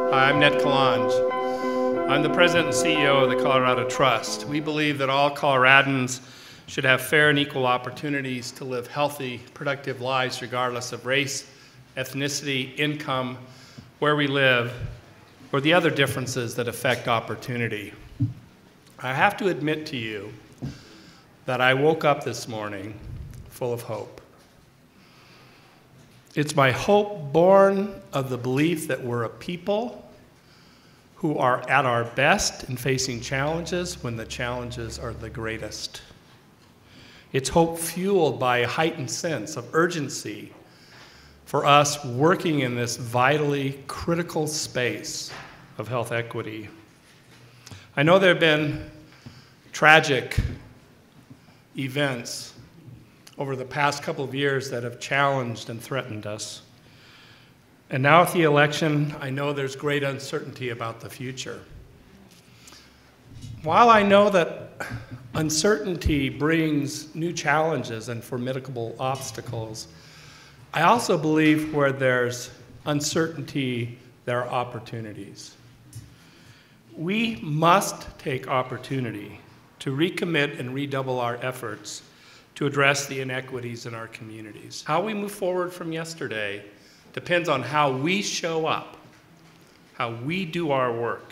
Hi, I'm Ned Kalange. I'm the president and CEO of the Colorado Trust. We believe that all Coloradans should have fair and equal opportunities to live healthy, productive lives regardless of race, ethnicity, income, where we live, or the other differences that affect opportunity. I have to admit to you that I woke up this morning full of hope. It's my hope born of the belief that we're a people who are at our best in facing challenges when the challenges are the greatest. It's hope fueled by a heightened sense of urgency for us working in this vitally critical space of health equity. I know there have been tragic events over the past couple of years that have challenged and threatened us. And now with the election, I know there's great uncertainty about the future. While I know that uncertainty brings new challenges and formidable obstacles, I also believe where there's uncertainty, there are opportunities. We must take opportunity to recommit and redouble our efforts to address the inequities in our communities. How we move forward from yesterday depends on how we show up, how we do our work.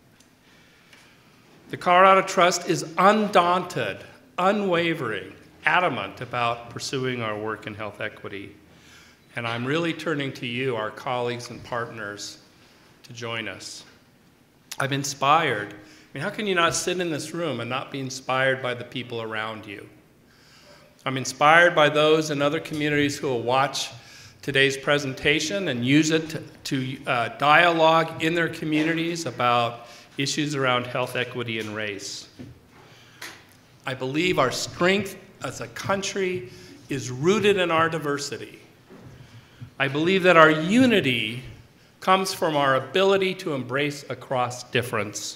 The Colorado Trust is undaunted, unwavering, adamant about pursuing our work in health equity. And I'm really turning to you, our colleagues and partners, to join us. I'm inspired. I mean, how can you not sit in this room and not be inspired by the people around you? I'm inspired by those in other communities who will watch today's presentation and use it to dialogue in their communities about issues around health equity and race. I believe our strength as a country is rooted in our diversity. I believe that our unity comes from our ability to embrace across difference.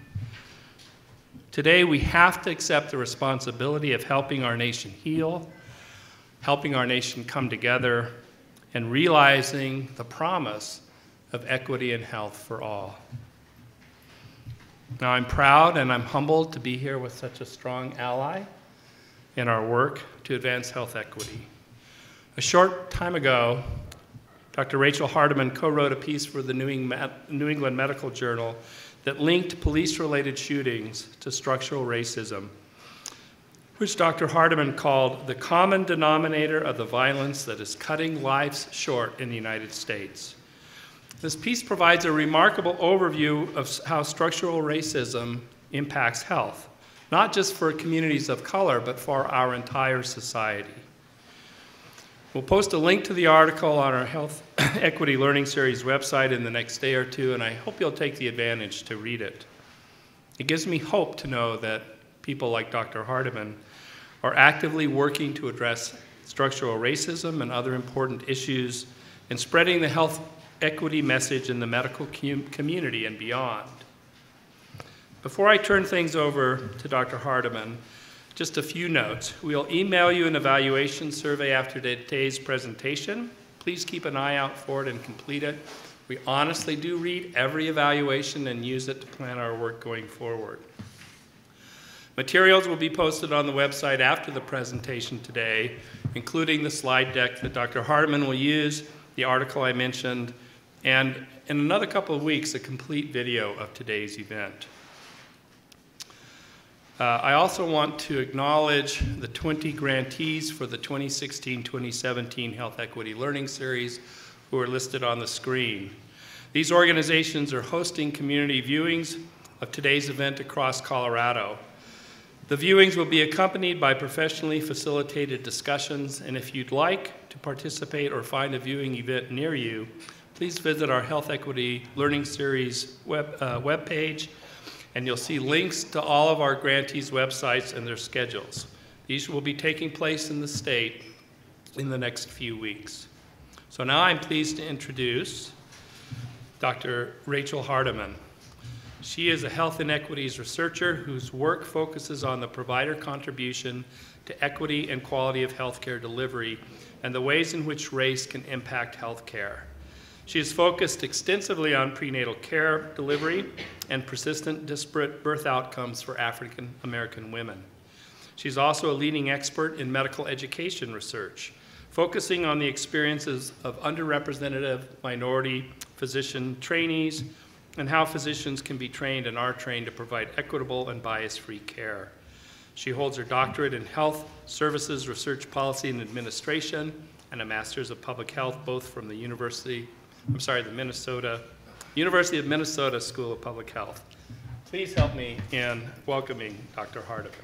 Today, we have to accept the responsibility of helping our nation heal, helping our nation come together, and realizing the promise of equity and health for all. Now, I'm proud and I'm humbled to be here with such a strong ally in our work to advance health equity. A short time ago, Dr. Rachel Hardiman co-wrote a piece for the New England Medical Journal that linked police-related shootings to structural racism, which Dr. Hardiman called the common denominator of the violence that is cutting lives short in the United States. This piece provides a remarkable overview of how structural racism impacts health, not just for communities of color, but for our entire society. We'll post a link to the article on our Health Equity Learning Series website in the next day or two, and I hope you'll take the advantage to read it. It gives me hope to know that people like Dr. Hardiman are actively working to address structural racism and other important issues and spreading the health equity message in the medical community and beyond. Before I turn things over to Dr. Hardiman, just a few notes. We'll email you an evaluation survey after today's presentation. Please keep an eye out for it and complete it. We honestly do read every evaluation and use it to plan our work going forward. Materials will be posted on the website after the presentation today, including the slide deck that Dr. Hardiman will use, the article I mentioned, and in another couple of weeks, a complete video of today's event. I also want to acknowledge the 20 grantees for the 2016-2017 Health Equity Learning Series who are listed on the screen. These organizations are hosting community viewings of today's event across Colorado. The viewings will be accompanied by professionally facilitated discussions, and if you'd like to participate or find a viewing event near you, please visit our Health Equity Learning Series webpage, and you'll see links to all of our grantees' websites and their schedules. These will be taking place in the state in the next few weeks. So now I'm pleased to introduce Dr. Rachel Hardiman. She is a health inequities researcher whose work focuses on the provider contribution to equity and quality of healthcare delivery and the ways in which race can impact healthcare. She has focused extensively on prenatal care delivery and persistent disparate birth outcomes for African American women. She's also a leading expert in medical education research, focusing on the experiences of underrepresented minority physician trainees and how physicians can be trained and are trained to provide equitable and bias-free care. She holds her doctorate in health services, research policy and administration, and a master's of public health, both from the University of Minnesota School of Public Health. Please help me in welcoming Dr. Hardiman.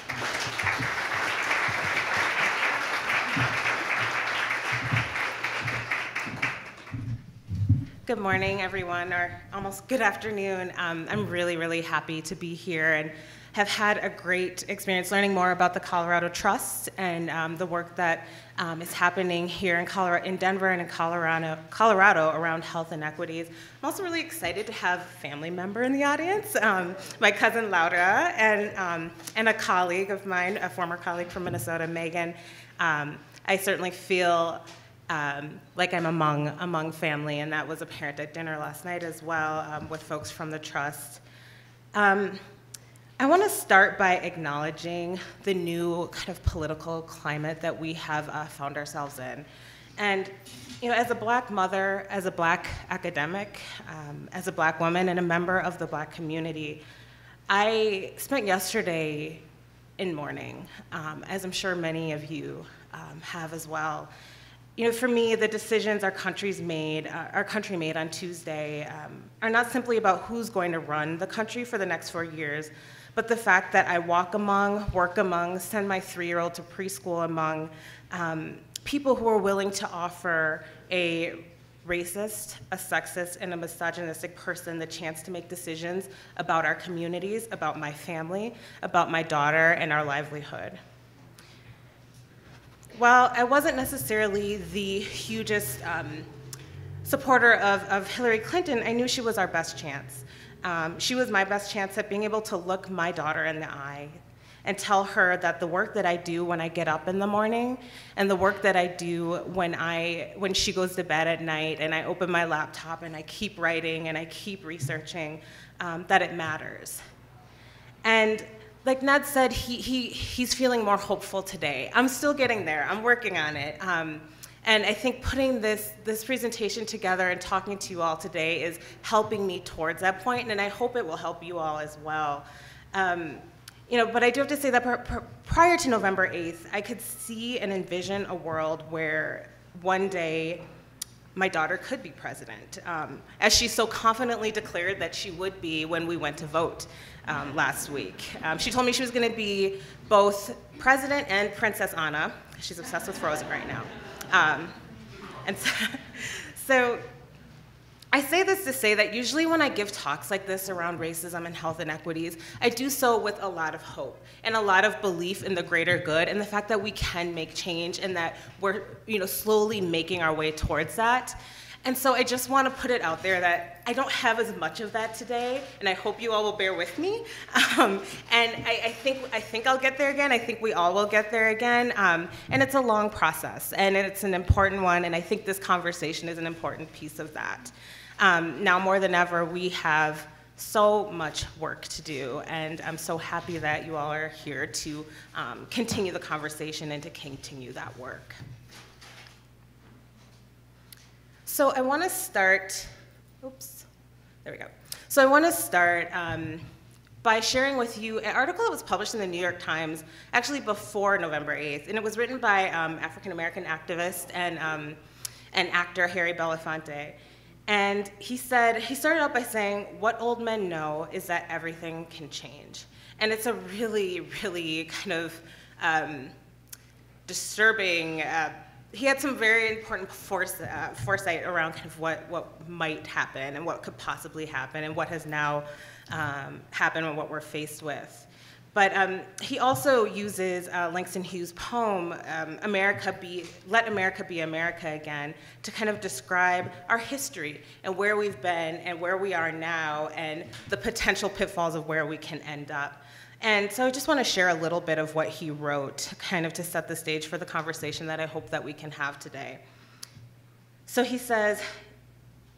Good morning, everyone, or almost good afternoon. I'm really, really happy to be here and have had a great experience learning more about the Colorado Trust and the work that is happening here in Denver and in Colorado around health inequities. I'm also really excited to have a family member in the audience, my cousin Laura, and a colleague of mine, a former colleague from Minnesota, Megan. I certainly feel like I'm among family, and that was apparent at dinner last night as well with folks from the Trust. I want to start by acknowledging the new kind of political climate that we have found ourselves in. And as a Black mother, as a Black academic, as a Black woman and a member of the Black community, I spent yesterday in mourning, as I'm sure many of you have as well. For me, the decisions our country made on Tuesday are not simply about who's going to run the country for the next 4 years, but the fact that I walk among, work among, send my 3-year-old to preschool among people who are willing to offer a racist, a sexist, and a misogynistic person the chance to make decisions about our communities, about my family, about my daughter, and our livelihood. While I wasn't necessarily the hugest supporter of Hillary Clinton, I knew she was our best chance. She was my best chance at being able to look my daughter in the eye and tell her that the work that I do when I get up in the morning and the work that I do when she goes to bed at night and I open my laptop and I keep writing and I keep researching, that it matters. And like Ned said, he's feeling more hopeful today. I'm still getting there. I'm working on it. And I think putting this presentation together and talking to you all today is helping me towards that point, and I hope it will help you all as well. But I do have to say that prior to November 8th, I could see and envision a world where one day my daughter could be president, as she so confidently declared that she would be when we went to vote last week. She told me she was going to be both president and Princess Anna. She's obsessed with Frozen right now. And so I say this to say that usually when I give talks like this around racism and health inequities, I do so with a lot of hope and a lot of belief in the greater good and the fact that we can make change and that we're slowly making our way towards that. And so I just want to put it out there that I don't have as much of that today, and I hope you all will bear with me. And I think I'll get there again. I think we all will get there again. And it's a long process, and it's an important one, and I think this conversation is an important piece of that. Now more than ever, we have so much work to do, and I'm so happy that you all are here to continue the conversation and to continue that work. So I want to start, So I want to start by sharing with you an article that was published in the New York Times actually before November 8th, and it was written by African-American activist and actor Harry Belafonte. And he started out by saying, "What old men know is that everything can change." And it's a really, really kind of disturbing, he had some very important foresight around kind of what might happen and what could possibly happen and what has now happened and what we're faced with. But he also uses Langston Hughes' poem, Let America Be America Again, to kind of describe our history and where we've been and where we are now and the potential pitfalls of where we can end up. And so I just want to share a little bit of what he wrote, kind of to set the stage for the conversation that I hope that we can have today. So he says,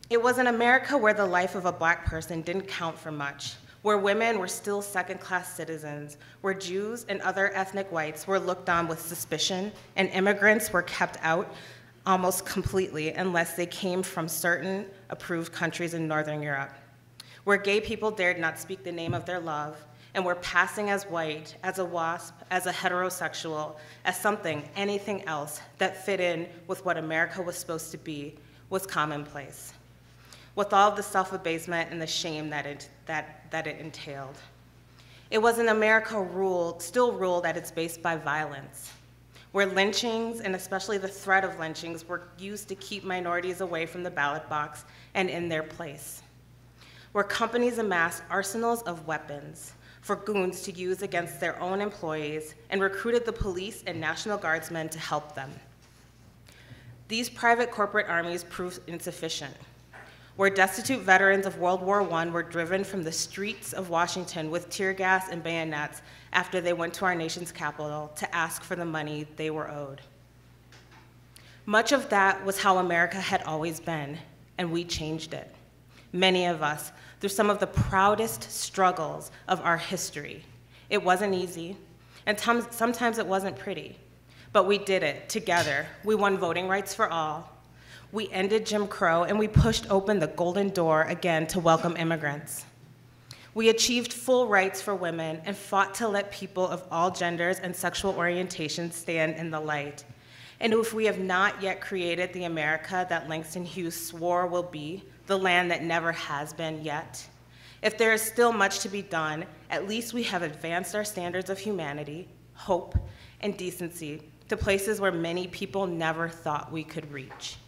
It was an America where the life of a Black person didn't count for much, where women were still second-class citizens, where Jews and other ethnic whites were looked on with suspicion, and immigrants were kept out almost completely unless they came from certain approved countries in Northern Europe, where gay people dared not speak the name of their love, and were passing as white, as a WASP, as a heterosexual, as something, anything else that fit in with what America was supposed to be, was commonplace, with all of the self-abasement and the shame that it entailed. It was an America still ruled at its base by violence, where lynchings, and especially the threat of lynchings, were used to keep minorities away from the ballot box and in their place, where companies amassed arsenals of weapons for goons to use against their own employees and recruited the police and National Guardsmen to help them. These private corporate armies proved insufficient, where destitute veterans of World War I were driven from the streets of Washington with tear gas and bayonets after they went to our nation's capital to ask for the money they were owed. Much of that was how America had always been, and we changed it. Many of us, through some of the proudest struggles of our history. It wasn't easy, and sometimes it wasn't pretty, but we did it together. We won voting rights for all. We ended Jim Crow, and we pushed open the golden door again to welcome immigrants. We achieved full rights for women and fought to let people of all genders and sexual orientations stand in the light. And if we have not yet created the America that Langston Hughes swore will be, the land that never has been yet, if there is still much to be done, at least we have advanced our standards of humanity, hope, and decency to places where many people never thought we could reach.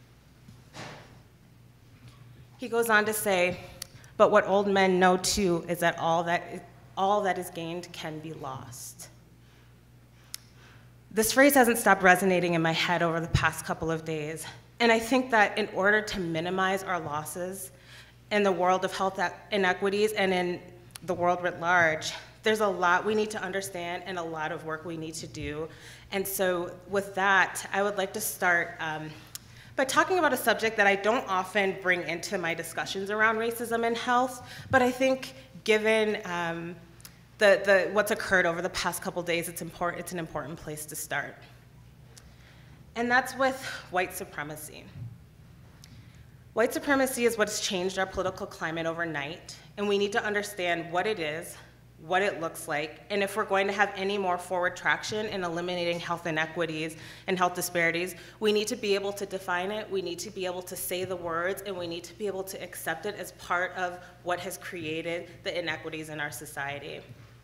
He goes on to say, but what old men know too is that all that is gained can be lost. This phrase hasn't stopped resonating in my head over the past couple of days. And I think that in order to minimize our losses in the world of health inequities and in the world writ large, there's a lot we need to understand and a lot of work we need to do. And so with that, I would like to start by talking about a subject that I don't often bring into my discussions around racism and health, but I think given what's occurred over the past couple days, it's an important place to start. And that's with white supremacy. White supremacy is what's changed our political climate overnight, and we need to understand what it is, what it looks like, and if we're going to have any more forward traction in eliminating health inequities and health disparities, we need to be able to define it, we need to be able to say the words, and we need to be able to accept it as part of what has created the inequities in our society.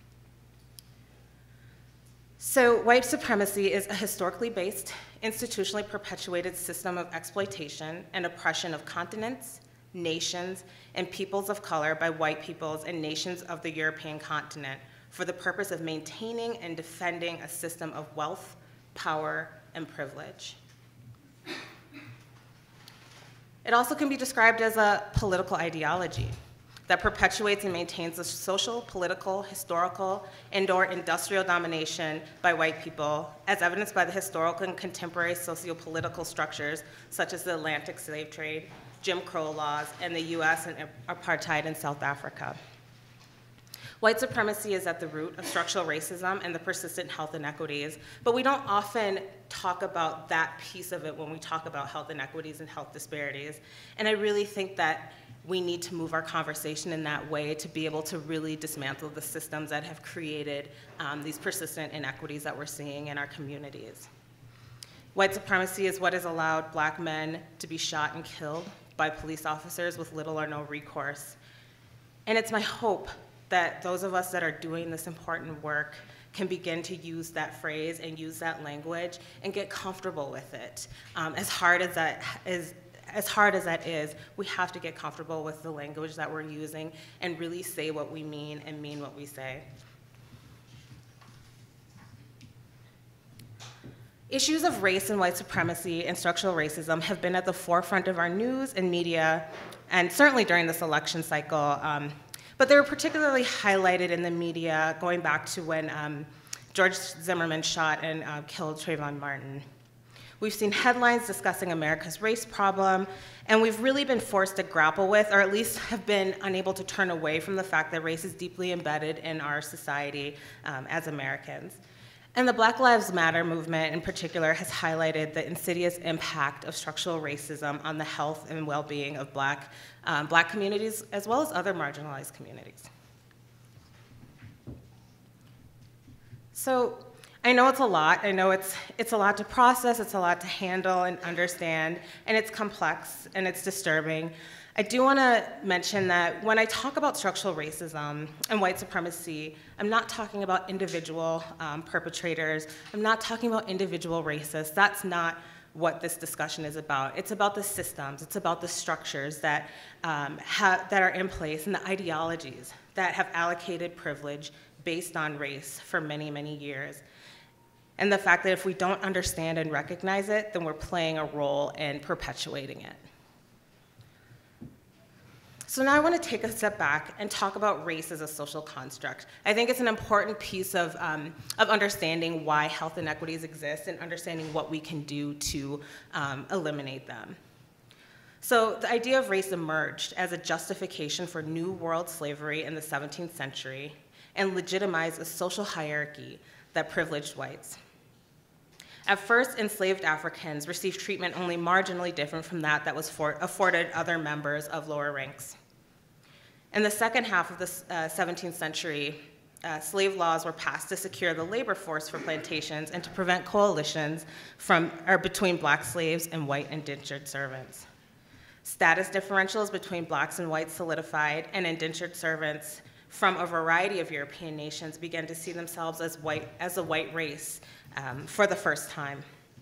So white supremacy is a historically based, institutionally perpetuated system of exploitation and oppression of continents, nations, and peoples of color by white peoples and nations of the European continent for the purpose of maintaining and defending a system of wealth, power, and privilege. It also can be described as a political ideology that perpetuates and maintains the social, political, historical, and/or industrial domination by white people, as evidenced by the historical and contemporary socio-political structures, such as the Atlantic slave trade, Jim Crow laws, and the US and apartheid in South Africa. White supremacy is at the root of structural racism and the persistent health inequities, but we don't often talk about that piece of it when we talk about health inequities and health disparities. And I really think that we need to move our conversation in that way to be able to really dismantle the systems that have created these persistent inequities that we're seeing in our communities. White supremacy is what has allowed Black men to be shot and killed by police officers with little or no recourse. And it's my hope that those of us that are doing this important work can begin to use that phrase and use that language and get comfortable with it. As hard as that is, we have to get comfortable with the language that we're using and really say what we mean and mean what we say. Issues of race and white supremacy and structural racism have been at the forefront of our news and media, and certainly during this election cycle, but they were particularly highlighted in the media going back to when George Zimmerman shot and killed Trayvon Martin. We've seen headlines discussing America's race problem, and we've really been forced to grapple with, or at least have been unable to turn away from the fact that race is deeply embedded in our society as Americans. And the Black Lives Matter movement in particular has highlighted the insidious impact of structural racism on the health and well-being of Black communities as well as other marginalized communities. So I know it's a lot. I know it's a lot to process, it's a lot to handle and understand, and it's complex and it's disturbing. I do want to mention that when I talk about structural racism and white supremacy, I'm not talking about individual perpetrators. I'm not talking about individual racists. That's not what this discussion is about. It's about the systems. It's about the structures that, that are in place and the ideologies that have allocated privilege based on race for many, many years. And the fact that if we don't understand and recognize it, then we're playing a role in perpetuating it. So now I want to take a step back and talk about race as a social construct. I think it's an important piece of understanding why health inequities exist and understanding what we can do to eliminate them. So the idea of race emerged as a justification for New World slavery in the 17th century and legitimized a social hierarchy that privileged whites. At first, enslaved Africans received treatment only marginally different from that was afforded other members of lower ranks. In the second half of the 17th century, slave laws were passed to secure the labor force for plantations and to prevent coalitions between Black slaves and white indentured servants. Status differentials between Blacks and whites solidified, and indentured servants from a variety of European nations began to see themselves as a white race for the first time.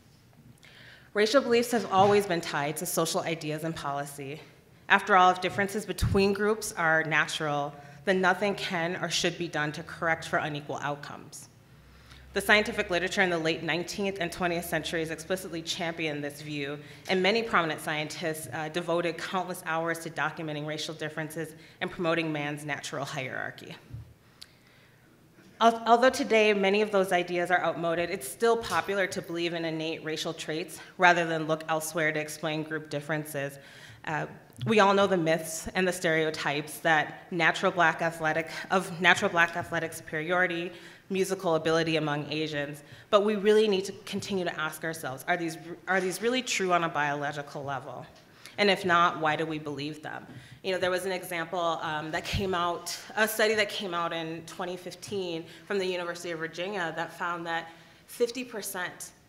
Racial beliefs have always been tied to social ideas and policy. After all, if differences between groups are natural, then nothing can or should be done to correct for unequal outcomes. The scientific literature in the late 19th and 20th centuries explicitly championed this view, and many prominent scientists devoted countless hours to documenting racial differences and promoting man's natural hierarchy. Although today many of those ideas are outmoded, it's still popular to believe in innate racial traits rather than look elsewhere to explain group differences. We all know the myths and the stereotypes that natural black athletic superiority, musical ability among Asians, but we really need to continue to ask ourselves, are these really true on a biological level? And if not, why do we believe them? You know, there was an example that came out, a study that came out in 2015 from the University of Virginia that found that 50%,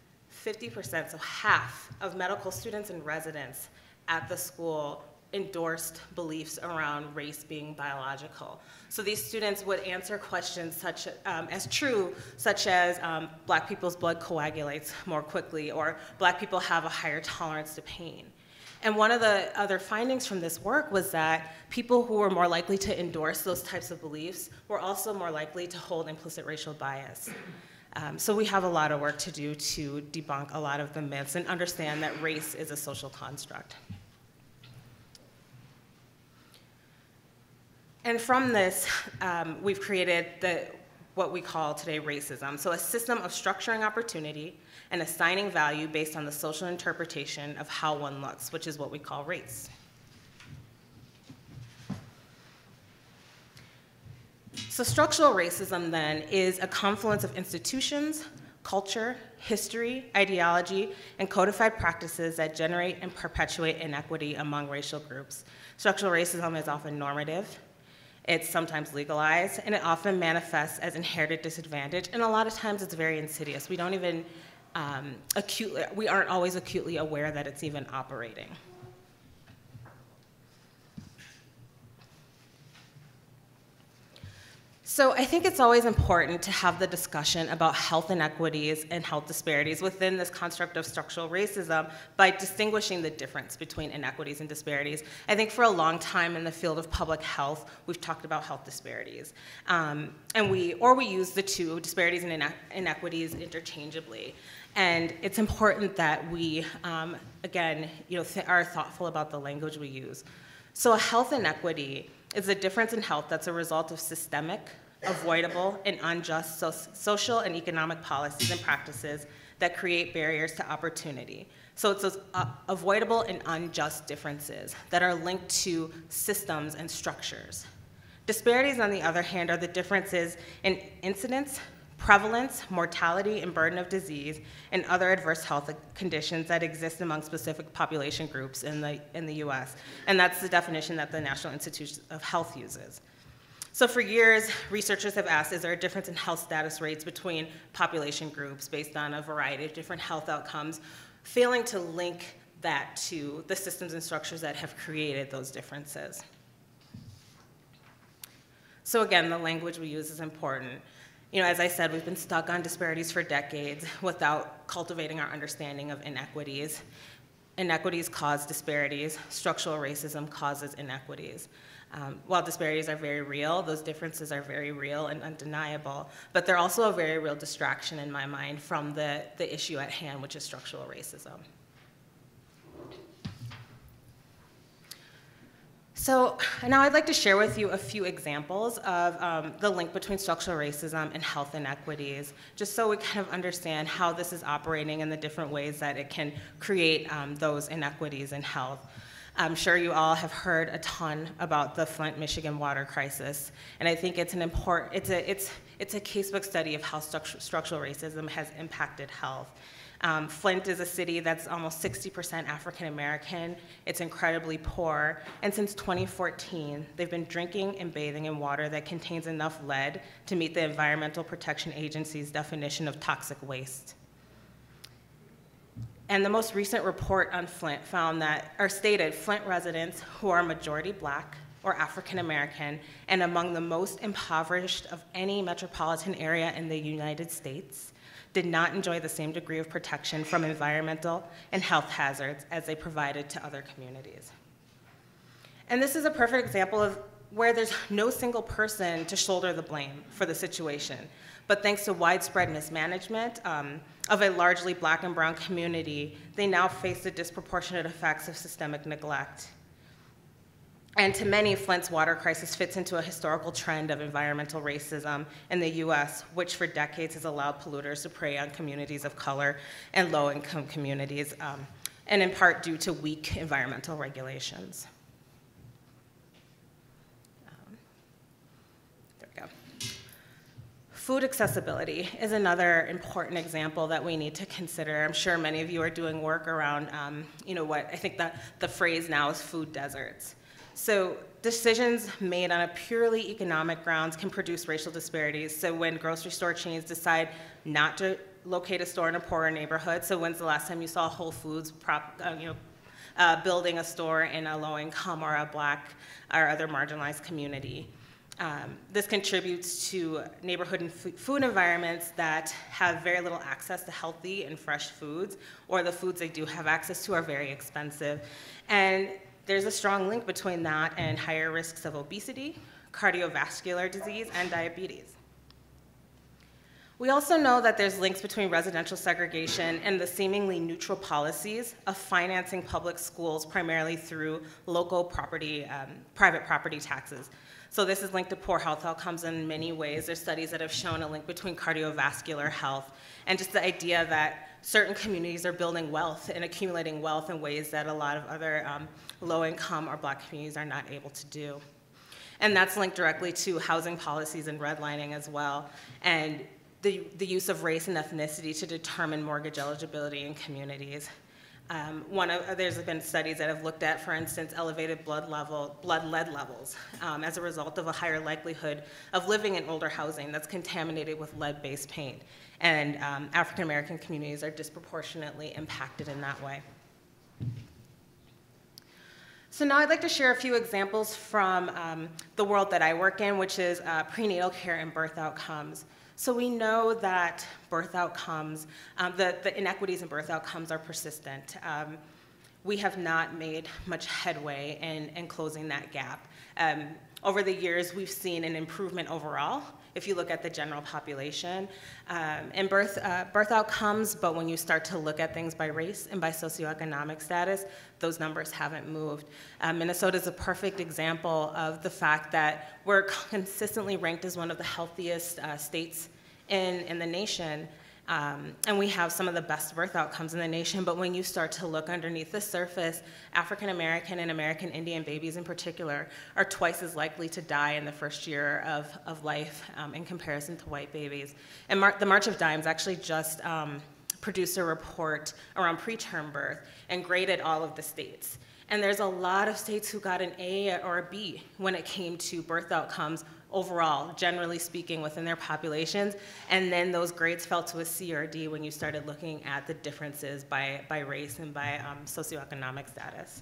so half of medical students and residents at the school endorsed beliefs around race being biological. So these students would answer questions such as true, such as Black people's blood coagulates more quickly, or Black people have a higher tolerance to pain. And one of the other findings from this work was that people who were more likely to endorse those types of beliefs were also more likely to hold implicit racial bias. So we have a lot of work to do to debunk a lot of the myths and understand that race is a social construct. And from this, we've created what we call today racism. So a system of structuring opportunity and assigning value based on the social interpretation of how one looks, which is what we call race. So structural racism then is a confluence of institutions, culture, history, ideology, and codified practices that generate and perpetuate inequity among racial groups. Structural racism is often normative. It's sometimes legalized, and it often manifests as inherited disadvantage, and a lot of times it's very insidious. We don't even we aren't always acutely aware that it's even operating. So I think it's always important to have the discussion about health inequities and health disparities within this construct of structural racism by distinguishing the difference between inequities and disparities. I think for a long time in the field of public health, we've talked about health disparities. And we use the two, disparities and inequities, interchangeably. And it's important that we, again, are thoughtful about the language we use. So a health inequity is a difference in health that's a result of systemic, avoidable, and unjust social and economic policies and practices that create barriers to opportunity. So it's those avoidable and unjust differences that are linked to systems and structures. Disparities, on the other hand, are the differences in incidence, prevalence, mortality, and burden of disease, and other adverse health conditions that exist among specific population groups in the US. And that's the definition that the National Institute of Health uses. So for years, researchers have asked, is there a difference in health status rates between population groups based on a variety of different health outcomes, failing to link that to the systems and structures that have created those differences. So again, the language we use is important. You know, as I said, we've been stuck on disparities for decades without cultivating our understanding of inequities. Inequities cause disparities. Structural racism causes inequities. While disparities are very real, those differences are very real and undeniable, but they're also a very real distraction in my mind from the issue at hand, which is structural racism. So now I'd like to share with you a few examples of the link between structural racism and health inequities, just so we kind of understand how this is operating and the different ways that it can create those inequities in health. I'm sure you all have heard a ton about the Flint, Michigan water crisis, and I think it's an important, it's a casebook study of how structural racism has impacted health. Flint is a city that's almost 60% African American. It's incredibly poor, and since 2014, they've been drinking and bathing in water that contains enough lead to meet the Environmental Protection Agency's definition of toxic waste. And the most recent report on Flint found that, or stated, Flint residents who are majority Black or African American and among the most impoverished of any metropolitan area in the United States did not enjoy the same degree of protection from environmental and health hazards as they provided to other communities. And this is a perfect example of where there's no single person to shoulder the blame for the situation. But thanks to widespread mismanagement of a largely Black and brown community, they now face the disproportionate effects of systemic neglect. And to many, Flint's water crisis fits into a historical trend of environmental racism in the US, which for decades has allowed polluters to prey on communities of color and low-income communities, and in part due to weak environmental regulations. Food accessibility is another important example that we need to consider. I'm sure many of you are doing work around, what I think the phrase now is food deserts. So decisions made on a purely economic grounds can produce racial disparities. So when grocery store chains decide not to locate a store in a poorer neighborhood, so when's the last time you saw Whole Foods building a store in a low-income or a Black or other marginalized community? This contributes to neighborhood and food environments that have very little access to healthy and fresh foods, or the foods they do have access to are very expensive. And there's a strong link between that and higher risks of obesity, cardiovascular disease, and diabetes. We also know that there's links between residential segregation and the seemingly neutral policies of financing public schools primarily through local property, private property taxes. So this is linked to poor health outcomes in many ways. There's studies that have shown a link between cardiovascular health and just the idea that certain communities are building wealth and accumulating wealth in ways that a lot of other low-income or Black communities are not able to do. And that's linked directly to housing policies and redlining as well, and the use of race and ethnicity to determine mortgage eligibility in communities. There's been studies that have looked at, for instance, elevated blood lead levels as a result of a higher likelihood of living in older housing that's contaminated with lead-based paint. And African American communities are disproportionately impacted in that way. So now I'd like to share a few examples from the world that I work in, which is prenatal care and birth outcomes. So we know that birth outcomes, the inequities in birth outcomes are persistent. We have not made much headway in closing that gap. Over the years, we've seen an improvement overall, if you look at the general population, in birth outcomes, but when you start to look at things by race and by socioeconomic status, those numbers haven't moved. Minnesota is a perfect example of the fact that we're consistently ranked as one of the healthiest states in the nation, And we have some of the best birth outcomes in the nation, but when you start to look underneath the surface, African American and American Indian babies in particular are twice as likely to die in the first year of life in comparison to white babies. And the March of Dimes actually just produced a report around preterm birth and graded all of the states. And there's a lot of states who got an A or a B when it came to birth outcomes overall, generally speaking, within their populations. And then those grades fell to a C or a D when you started looking at the differences by race and by socioeconomic status.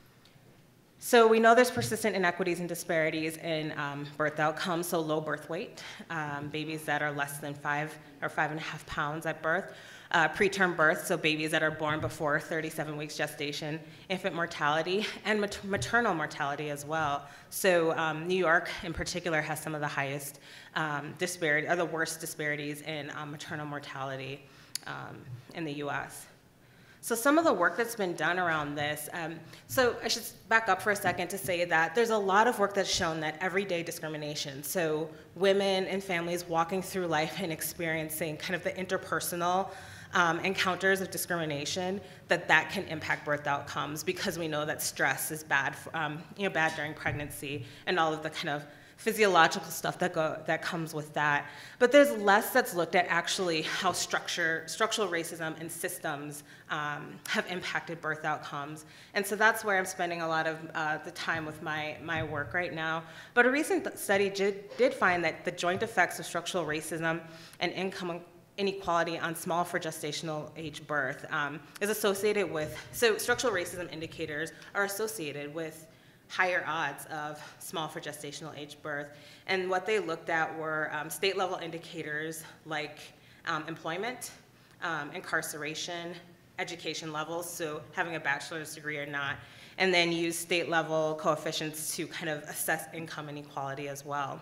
So we know there's persistent inequities and disparities in birth outcomes, so low birth weight, babies that are less than 5 or 5.5 pounds at birth, preterm birth, so babies that are born before 37 weeks gestation, infant mortality, and maternal mortality as well. So New York in particular has some of the highest disparity, or the worst disparities in maternal mortality in the US. So some of the work that's been done around this, so I should back up for a second to say that there's a lot of work that's shown that everyday discrimination, so women and families walking through life and experiencing kind of the interpersonal encounters of discrimination, that can impact birth outcomes, because we know that stress is bad, bad during pregnancy and all of the kind of physiological stuff that comes with that. But there's less that's looked at actually how structural racism and systems have impacted birth outcomes. And so that's where I'm spending a lot of the time with my work right now. But a recent study did find that the joint effects of structural racism and income inequality on small for gestational age birth is associated with, so structural racism indicators are associated with higher odds of small for gestational age birth. And what they looked at were state level indicators like employment, incarceration, education levels, so having a bachelor's degree or not, and then use state level coefficients to kind of assess income inequality as well.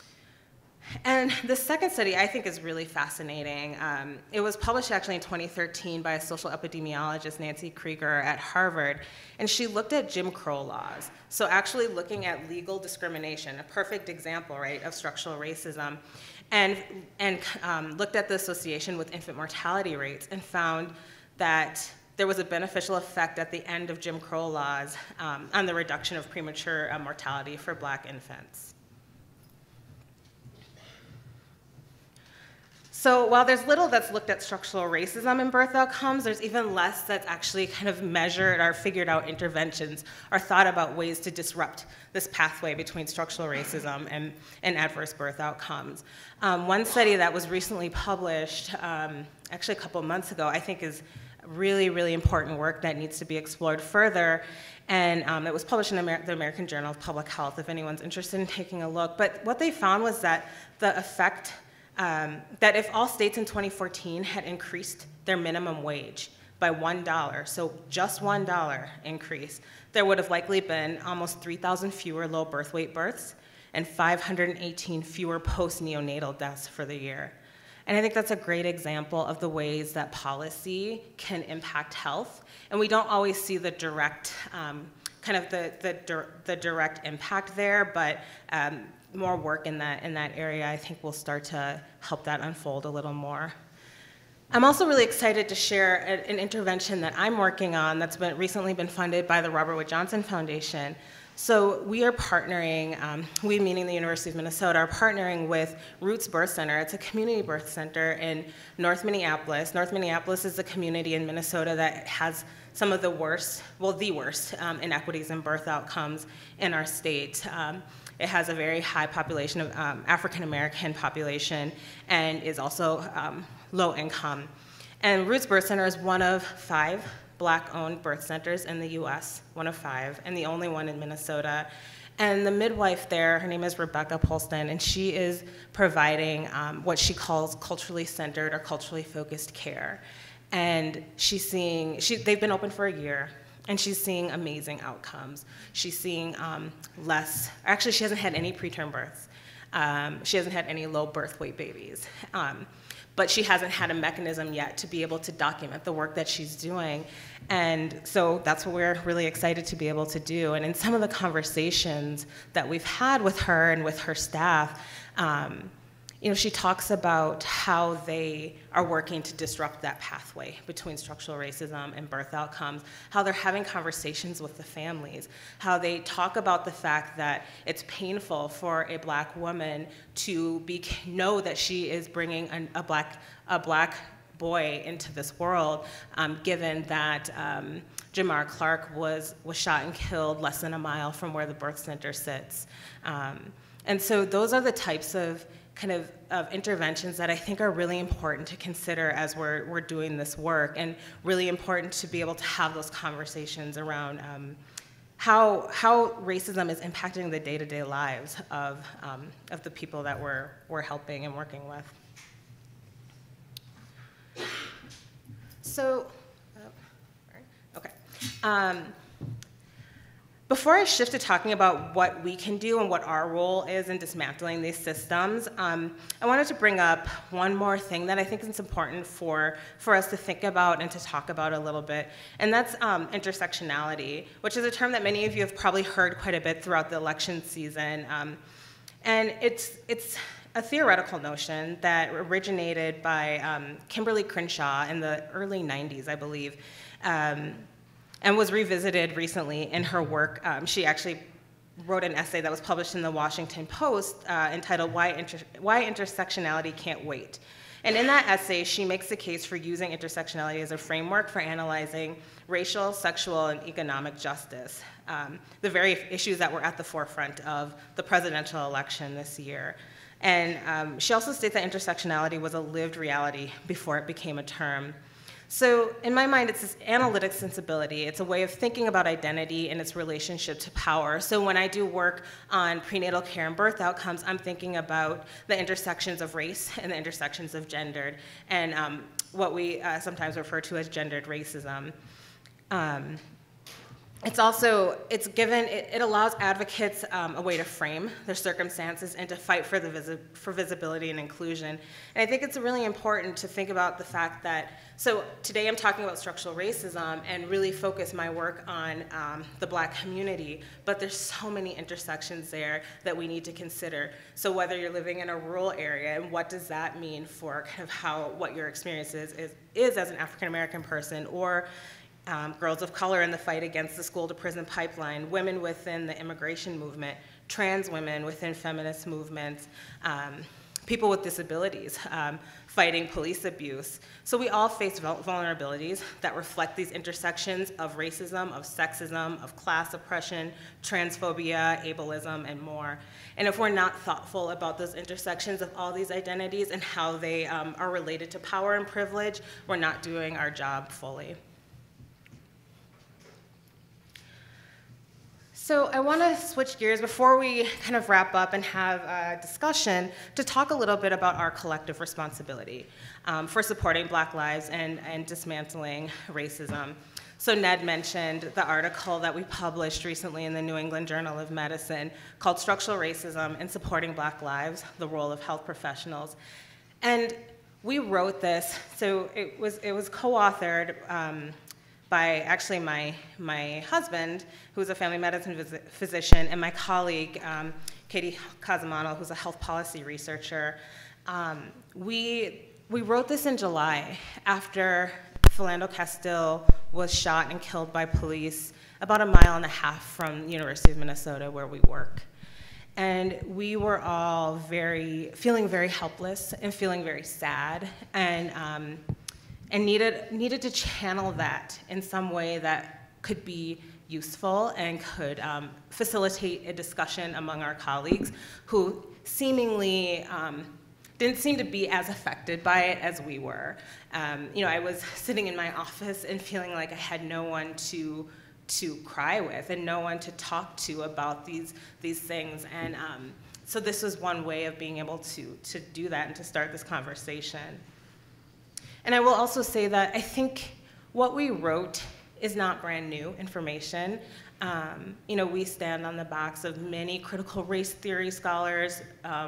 And the second study I think is really fascinating. It was published actually in 2013 by a social epidemiologist, Nancy Krieger at Harvard, and she looked at Jim Crow laws. So actually looking at legal discrimination, a perfect example, right, of structural racism, and looked at the association with infant mortality rates and found that there was a beneficial effect at the end of Jim Crow laws on the reduction of premature mortality for Black infants. So while there's little that's looked at structural racism in birth outcomes, there's even less that's actually kind of measured or figured out interventions or thought about ways to disrupt this pathway between structural racism and adverse birth outcomes. One study that was recently published, actually a couple months ago, I think is really, really important work that needs to be explored further. And it was published in the American Journal of Public Health, if anyone's interested in taking a look. But what they found was that the effect that if all states in 2014 had increased their minimum wage by $1, so just $1 increase, there would have likely been almost 3,000 fewer low birth weight births and 518 fewer post-neonatal deaths for the year. And I think that's a great example of the ways that policy can impact health. And we don't always see the direct, kind of the direct impact there, but more work in that area I think will start to help that unfold a little more. I'm also really excited to share an intervention that I'm working on that's recently been funded by the Robert Wood Johnson Foundation. So we are partnering, we meaning the University of Minnesota, are partnering with Roots Birth Center. It's a community birth center in North Minneapolis. North Minneapolis is a community in Minnesota that has some of the worst, well, the worst inequities in birth outcomes in our state. It has a very high population of African American population and is also low income. And Roots Birth Center is one of 5 Black-owned birth centers in the US, one of 5, and the only one in Minnesota. And the midwife there, her name is Rebecca Polston, and she is providing what she calls culturally centered or culturally focused care. And they've been open for a year, and she's seeing amazing outcomes. She's seeing actually she hasn't had any preterm births. She hasn't had any low birth weight babies. But she hasn't had a mechanism yet to be able to document the work that she's doing. And so that's what we're really excited to be able to do. And in some of the conversations that we've had with her and with her staff, she talks about how they are working to disrupt that pathway between structural racism and birth outcomes, how they're having conversations with the families, how they talk about the fact that it's painful for a Black woman to know that she is bringing a black boy into this world, given that Jamar Clark was shot and killed less than a mile from where the birth center sits. And so those are the types of interventions that I think are really important to consider as we're doing this work, and really important to be able to have those conversations around how racism is impacting the day-to-day lives of the people that we're helping and working with. So, okay. Before I shift to talking about what we can do and what our role is in dismantling these systems, I wanted to bring up one more thing that I think is important for us to think about and to talk about a little bit, and that's intersectionality, which is a term that many of you have probably heard quite a bit throughout the election season. And it's a theoretical notion that originated by Kimberly Crenshaw in the early 90s, I believe. And was revisited recently in her work. She actually wrote an essay that was published in the Washington Post entitled Why Intersectionality Can't Wait. And in that essay, she makes the case for using intersectionality as a framework for analyzing racial, sexual, and economic justice, the very issues that were at the forefront of the presidential election this year. And she also states that intersectionality was a lived reality before it became a term. So in my mind, it's this analytic sensibility. It's a way of thinking about identity and its relationship to power. So when I do work on prenatal care and birth outcomes, I'm thinking about the intersections of race and the intersections of gendered, and what we sometimes refer to as gendered racism. It allows advocates a way to frame their circumstances and to fight for visibility and inclusion. And I think it's really important to think about the fact that, so today I'm talking about structural racism and really focus my work on the Black community, but there's so many intersections there that we need to consider. So whether you're living in a rural area, and what does that mean for what your experience is as an African American person, or girls of color in the fight against the school-to-prison pipeline, women within the immigration movement, trans women within feminist movements, people with disabilities fighting police abuse. So we all face vulnerabilities that reflect these intersections of racism, of sexism, of class oppression, transphobia, ableism, and more. And if we're not thoughtful about those intersections of all these identities and how they are related to power and privilege, we're not doing our job fully. So I want to switch gears before we kind of wrap up and have a discussion to talk a little bit about our collective responsibility for supporting Black lives and dismantling racism. So Ned mentioned the article that we published recently in the New England Journal of Medicine called Structural Racism and Supporting Black Lives, the Role of Health Professionals. And we wrote this, so it was co-authored by actually my husband, who's a family medicine physician, and my colleague, Katie Casamano, who's a health policy researcher. We wrote this in July after Philando Castile was shot and killed by police about 1.5 miles from the University of Minnesota, where we work. And we were all feeling very helpless and feeling very sad, and needed to channel that in some way that could be useful and could facilitate a discussion among our colleagues who seemingly didn't seem to be as affected by it as we were. I was sitting in my office and feeling like I had no one to cry with and no one to talk to about these things. And so this was one way of being able to do that and to start this conversation. And I will also say that I think what we wrote is not brand new information. We stand on the backs of many critical race theory scholars,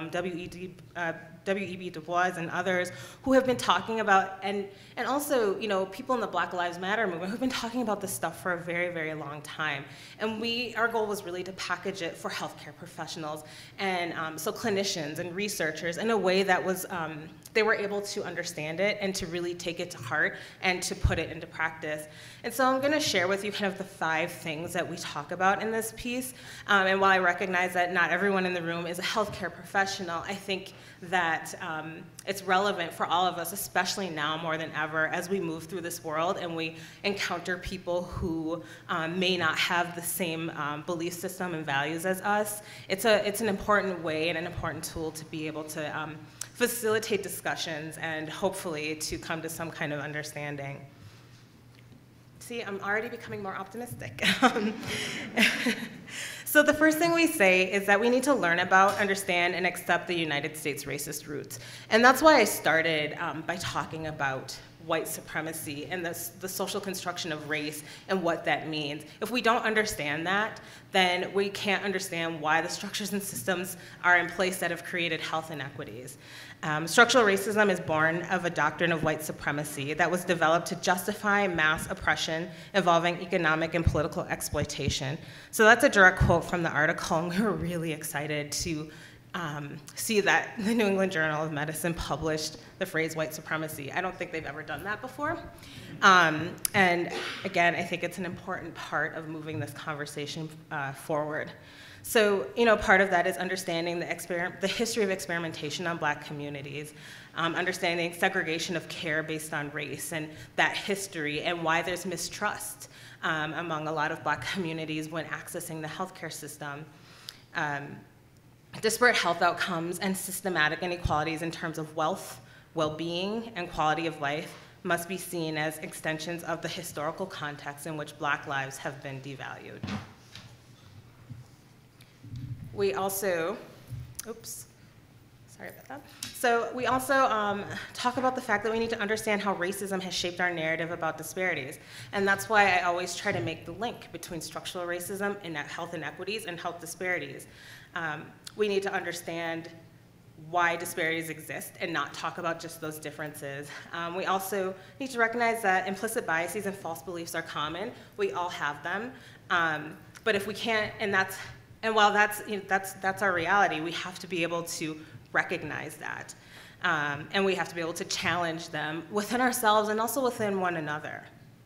W.E.B. Du Bois and others, who have been talking about, and also, people in the Black Lives Matter movement who've been talking about this stuff for a very, very long time. And our goal was really to package it for healthcare professionals and so clinicians and researchers in a way that was, they were able to understand it and to really take it to heart and to put it into practice. And so I'm going to share with you kind of the 5 things that we talk about in this piece. And while I recognize that not everyone in the room is a healthcare professional, I think that it's relevant for all of us, especially now more than ever, as we move through this world and we encounter people who may not have the same belief system and values as us. It's an important way and an important tool to be able to facilitate discussions and hopefully to come to some kind of understanding. See, I'm already becoming more optimistic. So the first thing we say is that we need to learn about, understand, and accept the United States racist roots. And that's why I started by talking about white supremacy and the social construction of race and what that means. If we don't understand that, then we can't understand why the structures and systems are in place that have created health inequities. Structural racism is born of a doctrine of white supremacy that was developed to justify mass oppression involving economic and political exploitation. So that's a direct quote from the article, and we were really excited to see that the New England Journal of Medicine published the phrase white supremacy. I don't think they've ever done that before. And again, I think it's an important part of moving this conversation forward. So, part of that is understanding the history of experimentation on Black communities, understanding segregation of care based on race and that history and why there's mistrust among a lot of Black communities when accessing the healthcare system. Disparate health outcomes and systematic inequalities in terms of wealth, well-being, and quality of life must be seen as extensions of the historical context in which Black lives have been devalued. We also, sorry about that. So we also talk about the fact that we need to understand how racism has shaped our narrative about disparities. And that's why I always try to make the link between structural racism and health inequities and health disparities. We need to understand why disparities exist and not talk about just those differences. We also need to recognize that implicit biases and false beliefs are common. We all have them. But if we can't, and while that's our reality, we have to be able to recognize that. And we have to be able to challenge them within ourselves and also within one another.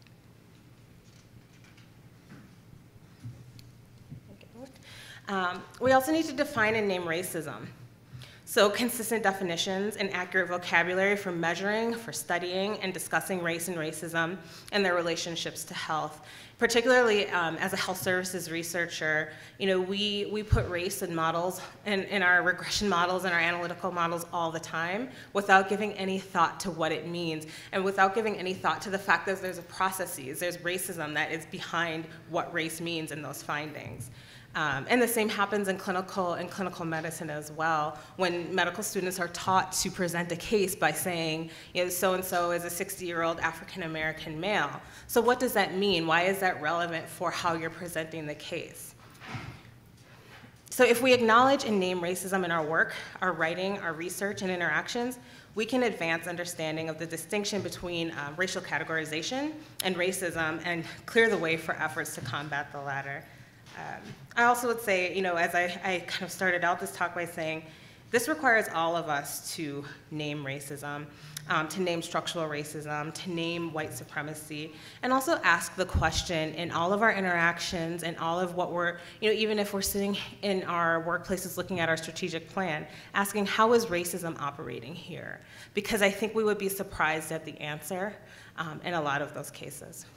We also need to define and name racism. So consistent definitions and accurate vocabulary for measuring, for studying, and discussing race and racism and their relationships to health. Particularly as a health services researcher, we put race in models, in our regression models and our analytical models all the time without giving any thought to what it means and without giving any thought to the fact that there's there's racism that is behind what race means in those findings. And the same happens in clinical medicine as well, when medical students are taught to present a case by saying, so-and-so is a 60-year-old African-American male. So what does that mean? Why is that relevant for how you're presenting the case? So if we acknowledge and name racism in our work, our writing, our research, and interactions, we can advance understanding of the distinction between racial categorization and racism and clear the way for efforts to combat the latter. I also would say, as I kind of started out this talk by saying, this requires all of us to name racism, to name structural racism, to name white supremacy, and also ask the question in all of our interactions and all of what we're, even if we're sitting in our workplaces looking at our strategic plan, asking how is racism operating here? Because I think we would be surprised at the answer in a lot of those cases.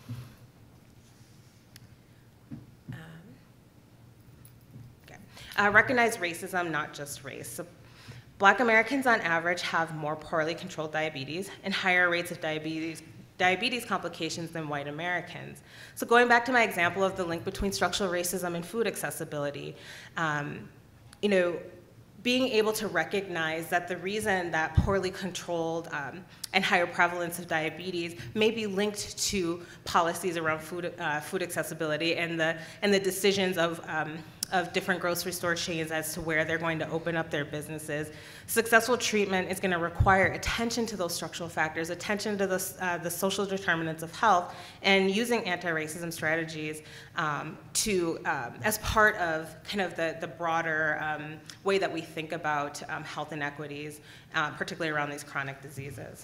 Recognize racism, not just race. So, Black Americans on average have more poorly controlled diabetes and higher rates of diabetes complications than white Americans. So going back to my example of the link between structural racism and food accessibility, being able to recognize that the reason that poorly controlled and higher prevalence of diabetes may be linked to policies around food accessibility and the decisions of different grocery store chains as to where they're going to open up their businesses. Successful treatment is going to require attention to those structural factors, attention to the social determinants of health, and using anti-racism strategies as part of kind of the broader way that we think about health inequities, particularly around these chronic diseases.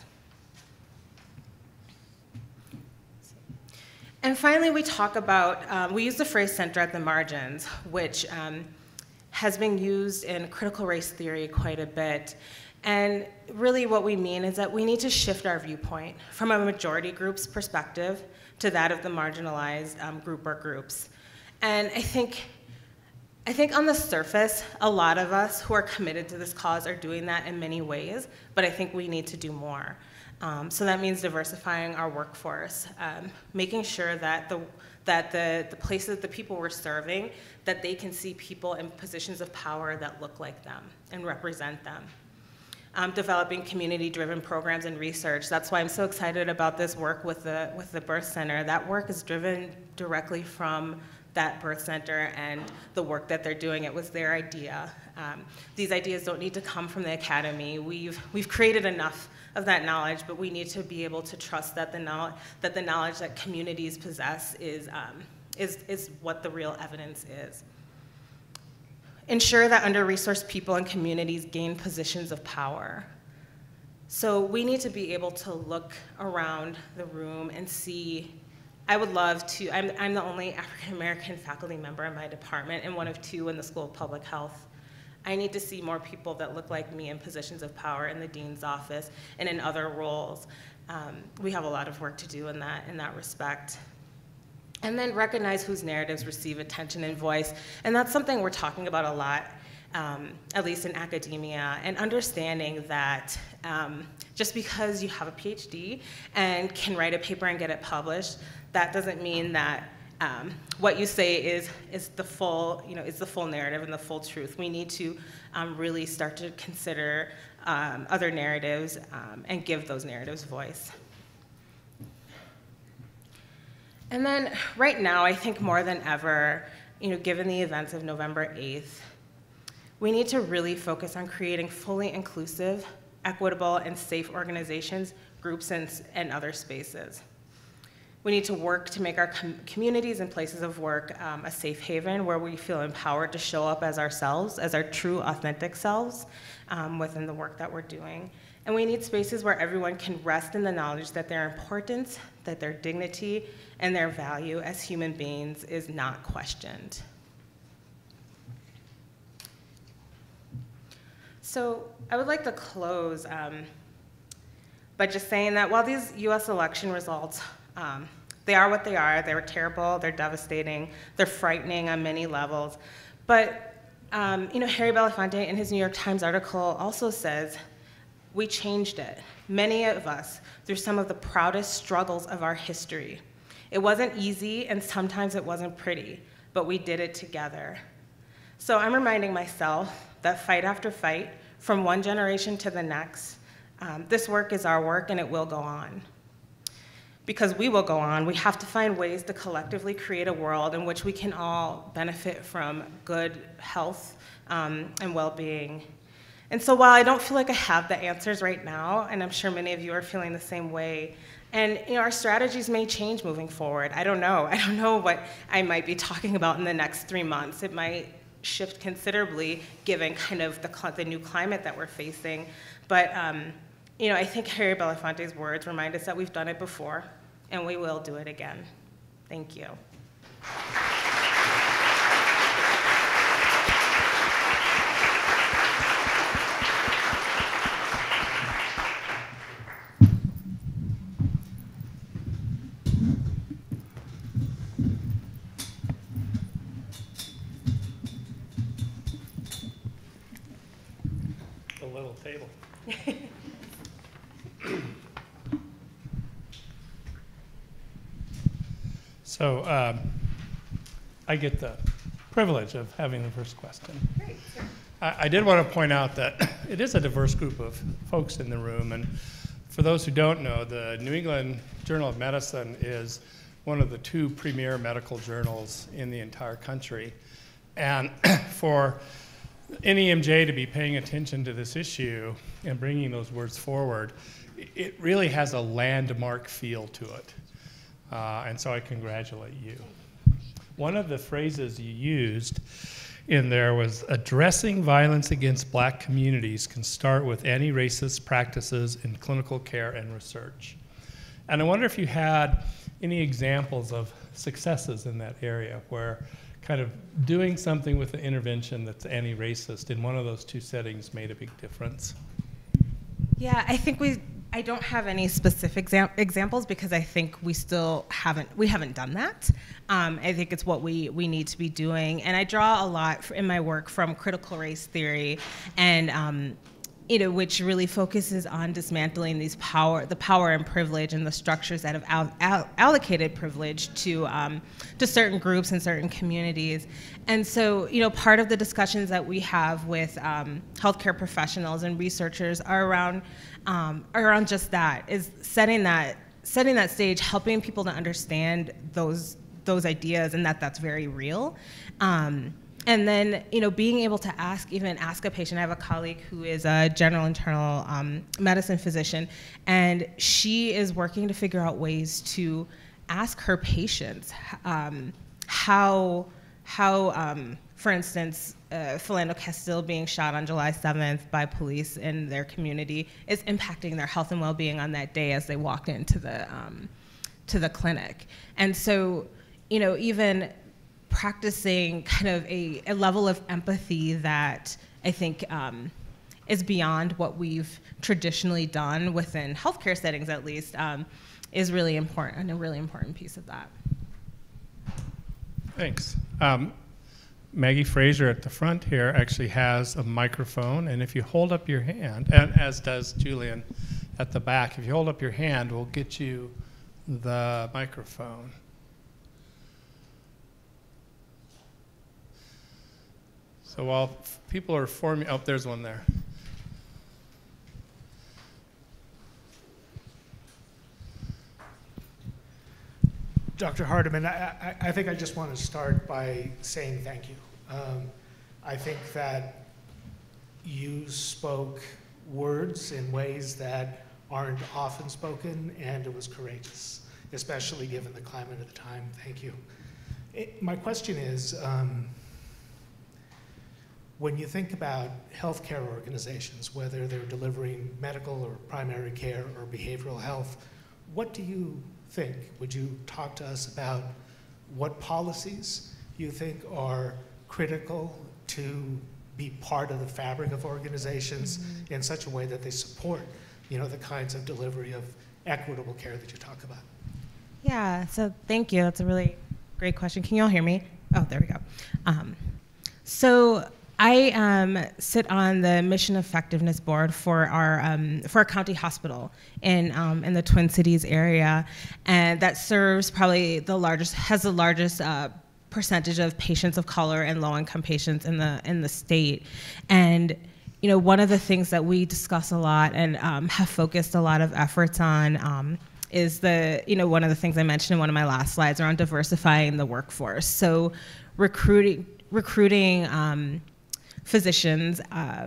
And finally, we talk about, we use the phrase center at the margins, which has been used in critical race theory quite a bit. And really what we mean is that we need to shift our viewpoint from a majority group's perspective to that of the marginalized group or groups. And I think on the surface, a lot of us who are committed to this cause are doing that in many ways, but I think we need to do more. So that means diversifying our workforce, making sure that the places, the people we're serving, that they can see people in positions of power that look like them and represent them. Developing community-driven programs and research. That's why I'm so excited about this work with the Birth Center. That work is driven directly from that birth center and the work that they're doing. It was their idea. These ideas don't need to come from the academy. We've created enough of that knowledge, but we need to be able to trust that the knowledge that communities possess is what the real evidence is. Ensure that under-resourced people and communities gain positions of power. So we need to be able to look around the room and see. I would love to, I'm the only African-American faculty member in my department and one of 2 in the School of Public Health. I need to see more people that look like me in positions of power in the dean's office and in other roles. We have a lot of work to do in that respect. And then recognize whose narratives receive attention and voice. And that's something we're talking about a lot, at least in academia, and understanding that just because you have a PhD and can write a paper and get it published, that doesn't mean that what you say is the full narrative and the full truth. We need to really start to consider other narratives and give those narratives voice. And then right now, I think more than ever, given the events of November 8th, we need to really focus on creating fully inclusive, equitable, and safe organizations, groups, and other spaces. We need to work to make our communities and places of work a safe haven where we feel empowered to show up as ourselves, as our true, authentic selves within the work that we're doing. And we need spaces where everyone can rest in the knowledge that their importance, that their dignity, and their value as human beings is not questioned. So I would like to close by just saying that while these US election results, they are what they are. They were terrible, they're devastating, they're frightening on many levels. But Harry Belafonte in his New York Times article also says, we changed it. Many of us through some of the proudest struggles of our history. It wasn't easy and sometimes it wasn't pretty, but we did it together. So I'm reminding myself that fight after fight, from one generation to the next, this work is our work and it will go on. Because we will go on, we have to find ways to collectively create a world in which we can all benefit from good health and well-being. And so while I don't feel like I have the answers right now, and I'm sure many of you are feeling the same way, and our strategies may change moving forward. I don't know. I don't know what I might be talking about in the next 3 months. It might shift considerably given kind of the new climate that we're facing. But I think Harry Belafonte's words remind us that we've done it before, and we will do it again. Thank you. A little table. So I get the privilege of having the first question. Great. I did want to point out that it is a diverse group of folks in the room. And for those who don't know, the New England Journal of Medicine is one of the 2 premier medical journals in the entire country. And for NEMJ to be paying attention to this issue and bringing those words forward, it really has a landmark feel to it. And so I congratulate you. One of the phrases you used in there was, addressing violence against black communities can start with anti-racist practices in clinical care and research. And I wonder if you had any examples of successes in that area where kind of doing something with the intervention that's anti-racist in one of those 2 settings made a big difference. Yeah, I think I don't have any specific examples because I think we haven't done that. I think it's what we need to be doing. And I draw a lot in my work from critical race theory and which really focuses on dismantling the power and privilege and the structures that have allocated privilege to certain groups and certain communities. And so, part of the discussions that we have with healthcare professionals and researchers are around just that, is setting that stage, helping people to understand those ideas and that's very real. And then, being able to ask a patient. I have a colleague who is a general internal medicine physician, and she is working to figure out ways to ask her patients how for instance, Philando Castile being shot on July 7th by police in their community is impacting their health and well-being on that day as they walked into the clinic. And so, even practicing kind of a level of empathy that I think is beyond what we've traditionally done within healthcare settings, at least, is really important, and a really important piece of that. Thanks. Maggie Fraser at the front here actually has a microphone, and if you hold up your hand, and as does Julian at the back, if you hold up your hand, we'll get you the microphone. So while people are forming, oh, there's one there. Dr. Hardiman, I think I just want to start by saying thank you. I think that you spoke words in ways that aren't often spoken, and it was courageous, especially given the climate of the time. Thank you. My question is, when you think about healthcare organizations, whether they're delivering medical or primary care or behavioral health, what do you think? Would you talk to us about what policies you think are critical to be part of the fabric of organizations in such a way that they support, the kinds of delivery of equitable care that you talk about? Yeah, so thank you. That's a really great question. Can you all hear me? Oh, there we go. So I sit on the mission effectiveness board for our county hospital in the Twin Cities area, and that serves probably has the largest percentage of patients of color and low-income patients in the state. And one of the things that we discuss a lot and have focused a lot of efforts on is one of the things I mentioned in one of my last slides around diversifying the workforce. So recruiting physicians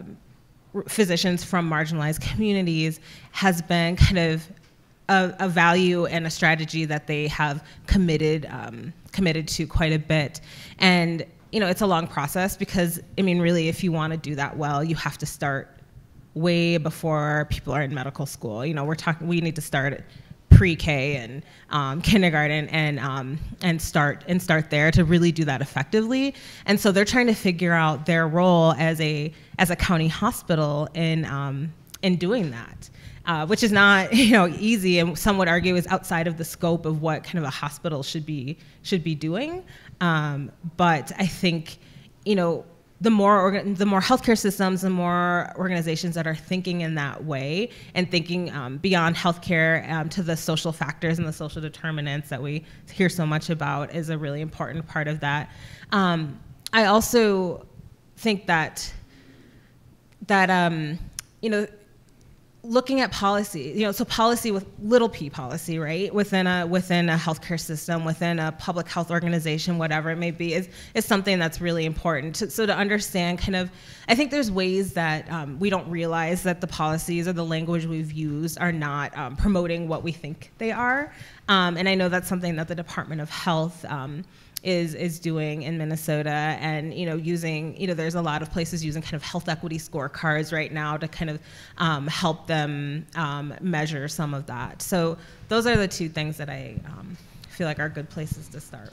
from marginalized communities has been kind of a value and a strategy that they have committed to quite a bit. And it's a long process because, really, if you want to do that well, you have to start way before people are in medical school. We need to start at pre-K and kindergarten and start there to really do that effectively. And so they're trying to figure out their role as a county hospital in doing that, which is not easy, and some would argue is outside of the scope of what kind of a hospital should be doing. But I think the more healthcare systems, the more organizations that are thinking in that way and thinking beyond healthcare to the social factors and the social determinants that we hear so much about is a really important part of that. I also think that that you know, looking at policy, you know, so policy with little p policy, right, within a healthcare system, within a public health organization, whatever it may be, is something that's really important. So to understand kind of, I think there's ways that we don't realize that the policies or the language we've used are not promoting what we think they are. And I know that's something that the Department of Health is doing in Minnesota, and you know, using, you know, there's a lot of places using kind of health equity scorecards right now to kind of help them measure some of that. So those are the two things that I feel like are good places to start.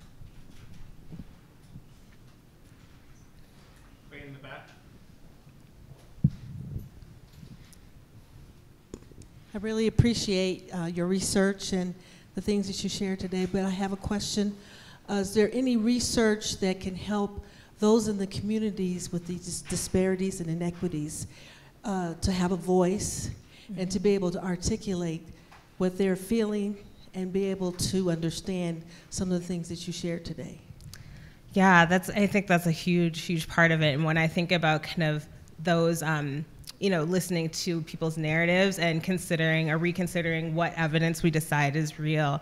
Way in the back. I really appreciate your research and the things that you shared today, but I have a question. Is there any research that can help those in the communities with these disparities and inequities to have a voice and to be able to articulate what they're feeling and be able to understand some of the things that you shared today? Yeah, I think that's a huge part of it. And when I think about kind of those, you know, listening to people's narratives and considering or reconsidering what evidence we decide is real,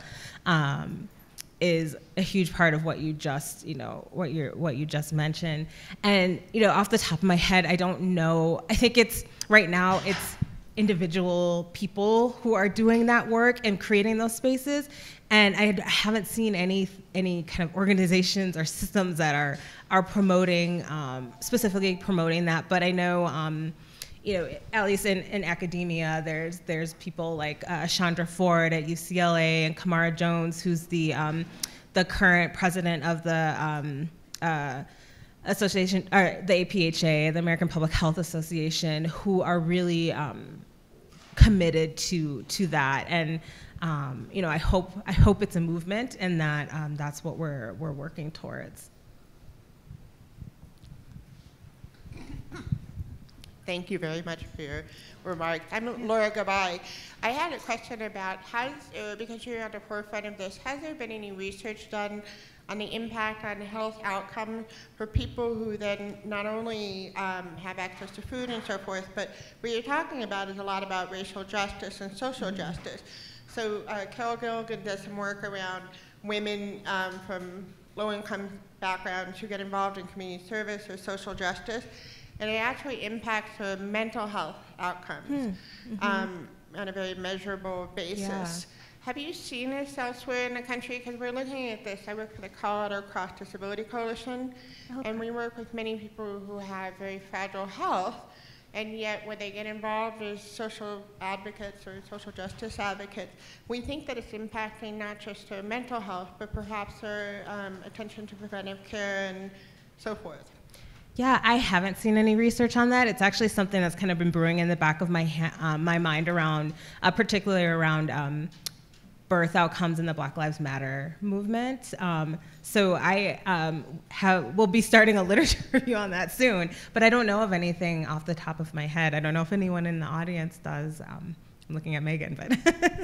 is a huge part of what you just, you know, what you just mentioned. And, you know, off the top of my head, I don't know. I think right now it's individual people who are doing that work and creating those spaces. And I haven't seen any kind of organizations or systems that are promoting, specifically promoting that. But I know, you know, at least in academia, there's people like Chandra Ford at UCLA and Kamara Jones, who's the current president of the association, or the APHA, the American Public Health Association, who are really committed to that. And you know, I hope it's a movement, and that that's what we're working towards. Thank you very much for your remarks. I'm Laura Gabay. I had a question about because you're at the forefront of this, has there been any research done on the impact on health outcomes for people who then not only have access to food and so forth, but what you're talking about is a lot about racial justice and social justice. So Carol Gilligan does some work around women from low-income backgrounds who get involved in community service or social justice. And it actually impacts the mental health outcomes on a very measurable basis. Yeah. Have you seen this elsewhere in the country? Because we're looking at this. I work for the Colorado Cross Disability Coalition, and we work with many people who have very fragile health, and yet when they get involved as social advocates or social justice advocates, we think that it's impacting not just their mental health, but perhaps their attention to preventive care and so forth. Yeah, I haven't seen any research on that. It's actually something that's kind of been brewing in the back of my mind around, particularly around birth outcomes in the Black Lives Matter movement. So I will be starting a literature review on that soon, but I don't know of anything off the top of my head. I don't know if anyone in the audience does. I'm looking at Megan, but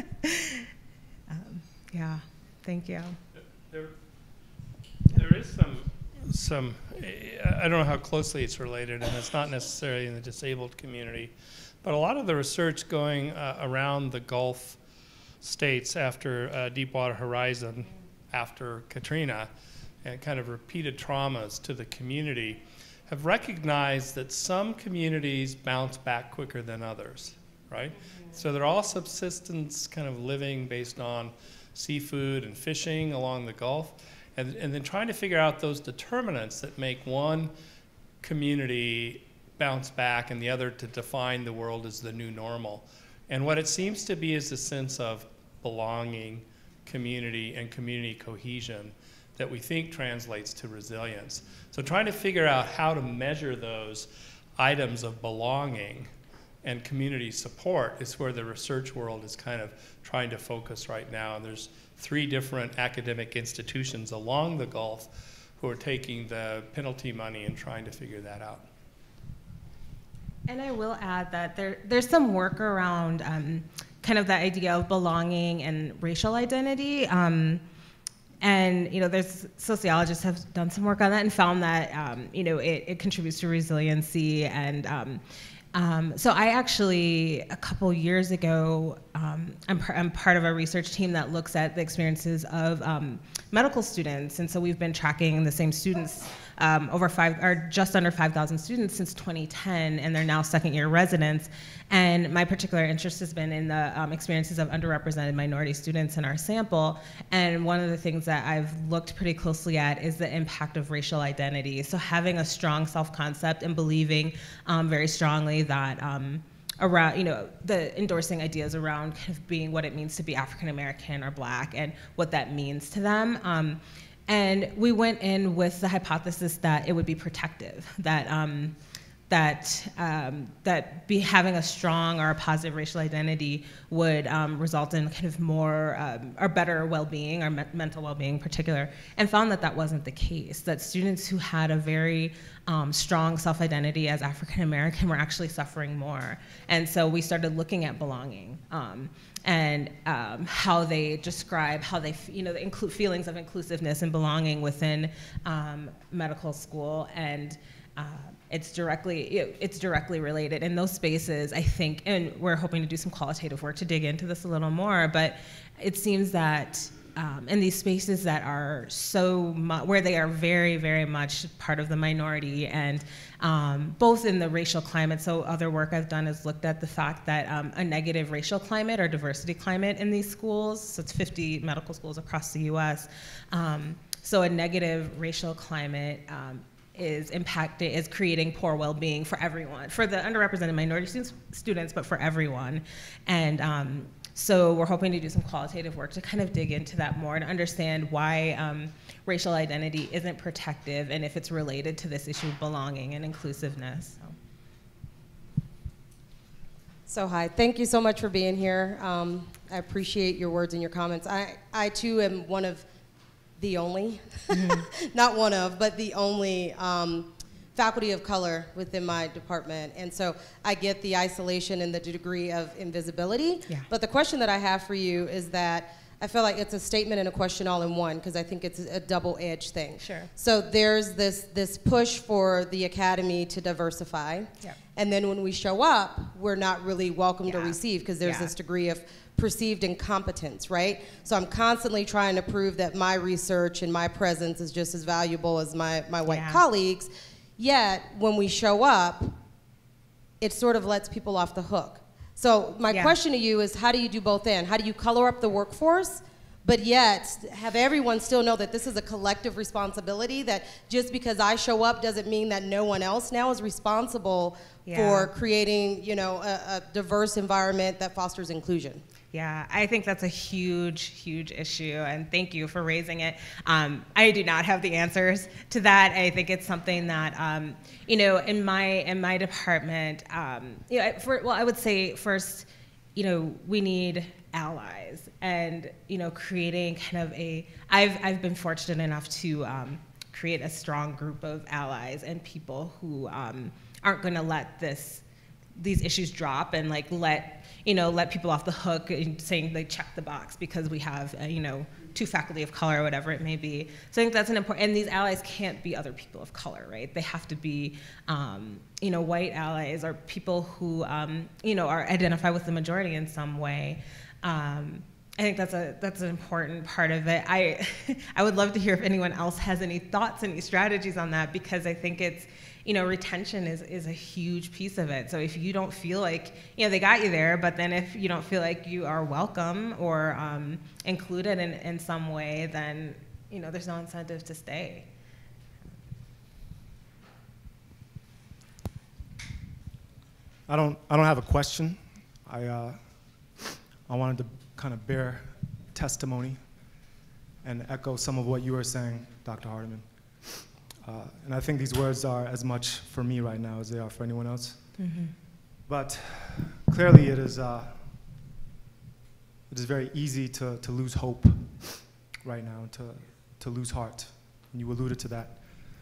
yeah, thank you. There is some, I don't know how closely it's related, and it's not necessarily in the disabled community, but a lot of the research going around the Gulf states after Deepwater Horizon, after Katrina, and kind of repeated traumas to the community, have recognized that some communities bounce back quicker than others, right? So they're all subsistence kind of living based on seafood and fishing along the Gulf. And then trying to figure out those determinants that make one community bounce back and the other to define the world as the new normal. And what it seems to be is a sense of belonging, community, and community cohesion that we think translates to resilience. So trying to figure out how to measure those items of belonging and community support is where the research world is kind of trying to focus right now. And there's 3 different academic institutions along the Gulf who are taking the penalty money and trying to figure that out. And I will add that there's some work around kind of the idea of belonging and racial identity. and there's sociologists have done some work on that and found that it contributes to resiliency. And so I actually, a couple years ago, I'm part of a research team that looks at the experiences of medical students, and so we've been tracking the same students, just under 5,000 students since 2010, and they're now second-year residents. And my particular interest has been in the experiences of underrepresented minority students in our sample. And one of the things that I've looked pretty closely at is the impact of racial identity. So having a strong self-concept and believing very strongly that around, the endorsing ideas around kind of being what it means to be African American or Black and what that means to them. And we went in with the hypothesis that it would be protective, that having a strong or a positive racial identity would result in kind of more or better well-being, or mental well-being in particular, and found that that wasn't the case, that students who had a very strong self-identity as African American were actually suffering more. And so we started looking at belonging and how they describe, how they, include feelings of inclusiveness and belonging within medical school. And it's directly related in those spaces, I think, and we're hoping to do some qualitative work to dig into this a little more, but it seems that in these spaces that are where they are very, very much part of the minority, and both in the racial climate, so other work I've done has looked at the fact that a negative racial climate or diversity climate in these schools, so it's 50 medical schools across the US, so a negative racial climate is creating poor well-being for everyone, for the underrepresented minority students, but for everyone. And so we're hoping to do some qualitative work to kind of dig into that more and understand why racial identity isn't protective and if it's related to this issue of belonging and inclusiveness. So hi, thank you so much for being here. I appreciate your words and your comments. I too am one of the only, not one of, but the only faculty of color within my department. And so I get the isolation and the degree of invisibility. Yeah. But the question that I have for you is that I feel like it's a statement and a question all in one, because I think it's a double-edged thing. Sure. So there's this push for the academy to diversify. Yeah. And then when we show up, we're not really welcome to receive, because there's this degree of perceived incompetence, right? So I'm constantly trying to prove that my research and my presence is just as valuable as my white colleagues, yet when we show up, it sort of lets people off the hook. So my question to you is, how do you do both ends? How do you color up the workforce, but yet have everyone still know that this is a collective responsibility, that just because I show up doesn't mean that no one else now is responsible for creating, a diverse environment that fosters inclusion? Yeah, I think that's a huge, huge issue, and thank you for raising it. I do not have the answers to that. I think it's something that, in my department, I would say first, we need allies, and creating kind of I've been fortunate enough to create a strong group of allies and people who aren't going to let these issues drop and let people off the hook and saying they check the box because we have two faculty of color or whatever it may be. So I think that's an important, and these allies can't be other people of color, right? They have to be white allies or people who are identify with the majority in some way. I think that's an important part of it. I would love to hear if anyone else has any thoughts, any strategies on that, because I think it's, retention is a huge piece of it. So if you don't feel like, they got you there, but then if you don't feel like you are welcome or included in some way, then, there's no incentive to stay. I don't have a question. I wanted to kind of bear testimony and echo some of what you were saying, Dr. Hardiman. And I think these words are as much for me right now as they are for anyone else. Mm-hmm. But clearly it is very easy to lose hope right now, to lose heart. And you alluded to that.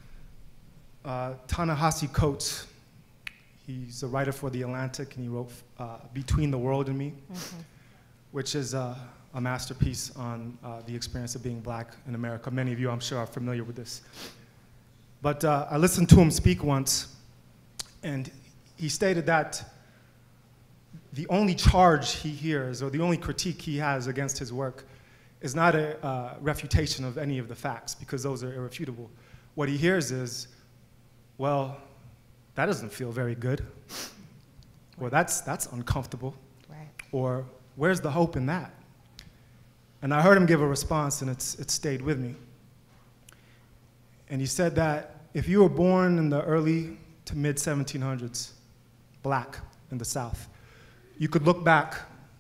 Ta-Nehisi Coates, he's a writer for The Atlantic, and he wrote Between the World and Me, which is a masterpiece on the experience of being black in America. Many of you, I'm sure, are familiar with this. But I listened to him speak once, and he stated that the only charge he hears, or the only critique he has against his work, is not a refutation of any of the facts, because those are irrefutable. What he hears is, well, that doesn't feel very good, or that's uncomfortable, Right. or where's the hope in that? And I heard him give a response, and it stayed with me. And he said that if you were born in the early to mid 1700s, black in the South, you could look back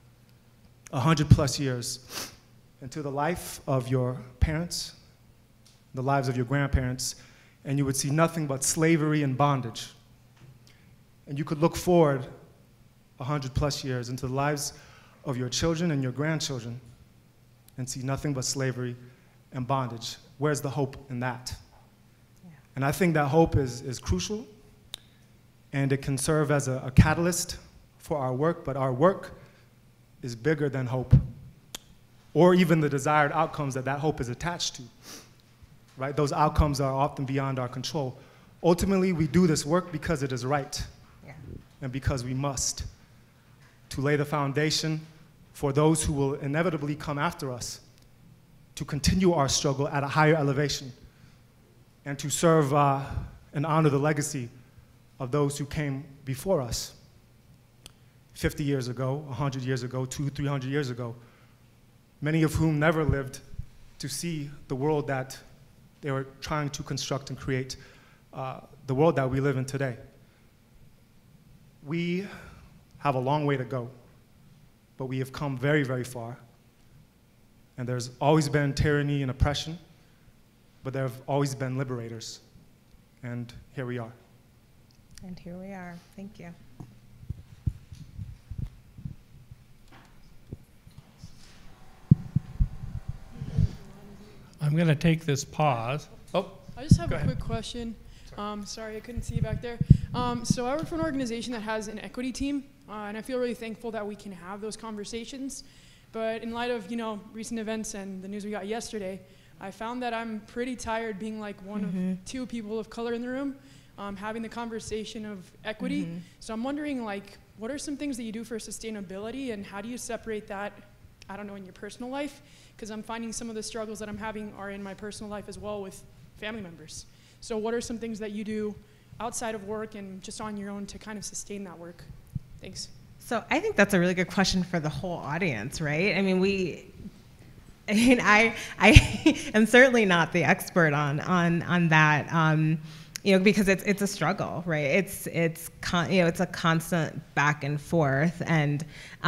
100+ years into the life of your parents, the lives of your grandparents, and you would see nothing but slavery and bondage. And you could look forward 100+ years into the lives of your children and your grandchildren and see nothing but slavery and bondage. Where's the hope in that? Yeah. And I think that hope is crucial, and it can serve as a catalyst for our work, but our work is bigger than hope, or even the desired outcomes that hope is attached to, right? Those outcomes are often beyond our control. Ultimately, we do this work because it is right, yeah, and because we must, to lay the foundation for those who will inevitably come after us, to continue our struggle at a higher elevation, and to serve and honor the legacy of those who came before us 50 years ago, 100 years ago, 200-300 years ago, many of whom never lived to see the world that they were trying to construct and create, the world that we live in today. We have a long way to go, but we have come very, very far. And there's always been tyranny and oppression, but there have always been liberators. And here we are. And here we are. Thank you. I'm going to take this pause. Oh, I just have go a ahead. quick question. Sorry, I couldn't see you back there. So I work for an organization that has an equity team, and I feel really thankful that we can have those conversations. But in light of, recent events and the news we got yesterday, I found that I'm pretty tired being like one of two people of color in the room, having the conversation of equity. So I'm wondering, what are some things that you do for sustainability, and how do you separate that, in your personal life? Because I'm finding some of the struggles that I'm having are in my personal life as well with family members. So what are some things that you do outside of work and just on your own to kind of sustain that work? Thanks. So I think that's a really good question for the whole audience, right? I am certainly not the expert on that, because it's a struggle, right? It's a constant back and forth, and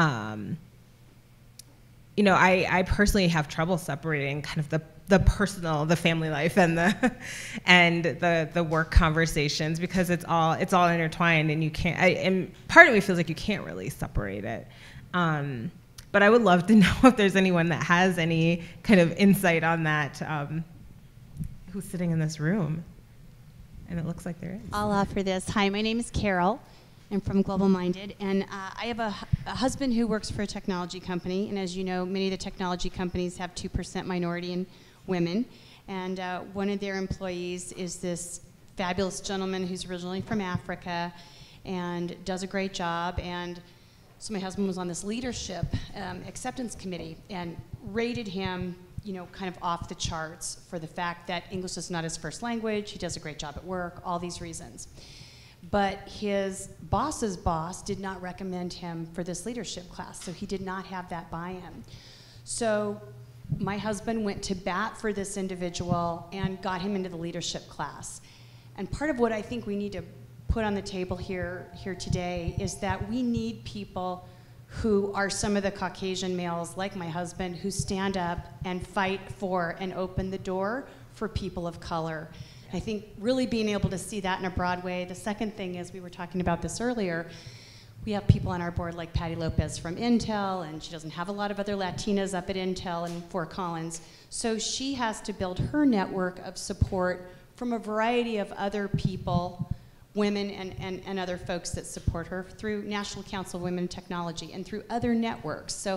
I personally have trouble separating kind of the personal, the family life, and the work conversations, because it's all intertwined, and you can't. And part of me feels like you can't really separate it. But I would love to know if there's anyone that has any kind of insight on that, who's sitting in this room. And it looks like there is. I'll offer this. Hi, my name is Carol. I'm from Global Minded, and I have a husband who works for a technology company, and as you know, many of the technology companies have 2% minority in women, and one of their employees is this fabulous gentleman who's originally from Africa and does a great job. And so my husband was on this leadership acceptance committee and rated him, kind of off the charts for the fact that English is not his first language, he does a great job at work, all these reasons. But his boss's boss did not recommend him for this leadership class, so he did not have that buy-in. So my husband went to bat for this individual and got him into the leadership class. And part of what I think we need to put on the table here today is that we need people who are some of the Caucasian males, like my husband, who stand up and fight for and open the door for people of color. I think really being able to see that in a broad way. The second thing is, we were talking about this earlier, we have people on our board like Patty Lopez from Intel, and she doesn't have a lot of other Latinas up at Intel and Fort Collins. So she has to build her network of support from a variety of other people, women and other folks that support her through National Council of Women in Technology and through other networks. So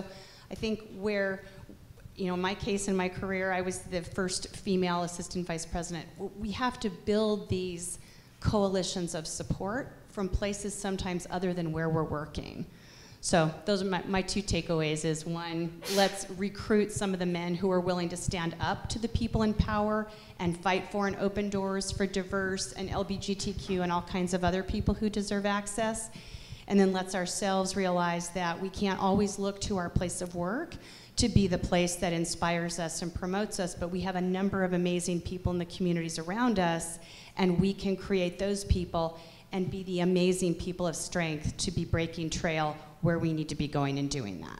I think where, you know, in my case, in my career, I was the first female assistant vice president. We have to build these coalitions of support from places sometimes other than where we're working. So those are my two takeaways is, one, let's recruit some of the men who are willing to stand up to the people in power and fight for and open doors for diverse and LGBTQ and all kinds of other people who deserve access. And then let's ourselves realize that we can't always look to our place of work to be the place that inspires us and promotes us, but we have a number of amazing people in the communities around us, and we can create those people and be the amazing people of strength to be breaking trail where we need to be going and doing that.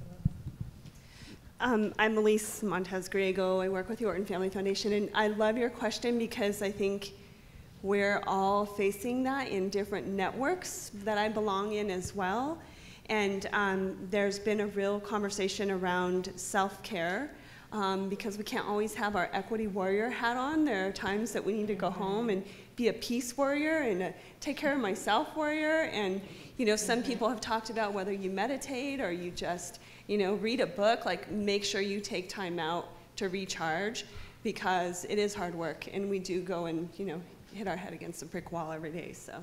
I'm Elise Montez Griego. I work with the Orton Family Foundation, and I love your question because I think we're all facing that in different networks that I belong in as well. And there's been a real conversation around self-care because we can't always have our equity warrior hat on. There are times that we need to go home and be a peace warrior and a take care of myself warrior. And you know, some people have talked about whether you meditate or you just, you know, read a book, like make sure you take time out to recharge because it is hard work and we do go and, you know, hit our head against a brick wall every day, so,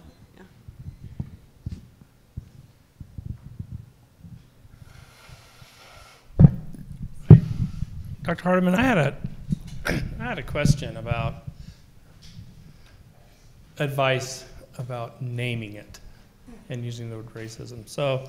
yeah. Dr. Hardiman, I had a question about advice about naming it and using the word racism. So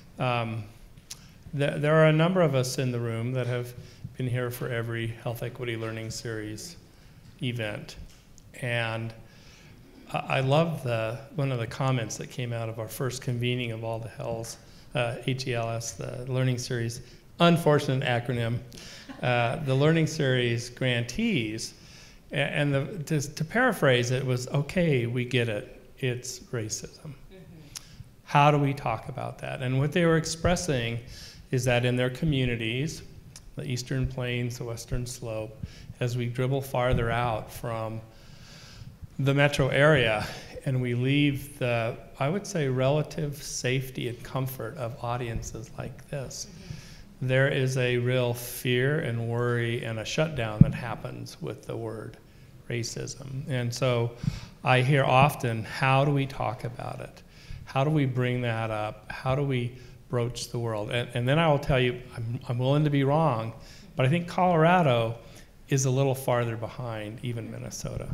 there are a number of us in the room that have been here for every Health Equity Learning Series event. And I love one of the comments that came out of our first convening of all the HELS, HELS, the Learning Series, unfortunate acronym, the Learning Series grantees. And to paraphrase it was, okay, we get it, it's racism. How do we talk about that? And what they were expressing is that in their communities, the Eastern Plains, the Western Slope, as we dribble farther out from the metro area and we leave the, I would say, relative safety and comfort of audiences like this, there is a real fear and worry and a shutdown that happens with the word racism. And so I hear often, how do we talk about it? How do we bring that up? How do we broach the world? And then I will tell you, I'm willing to be wrong, but I think Colorado is a little farther behind even Minnesota.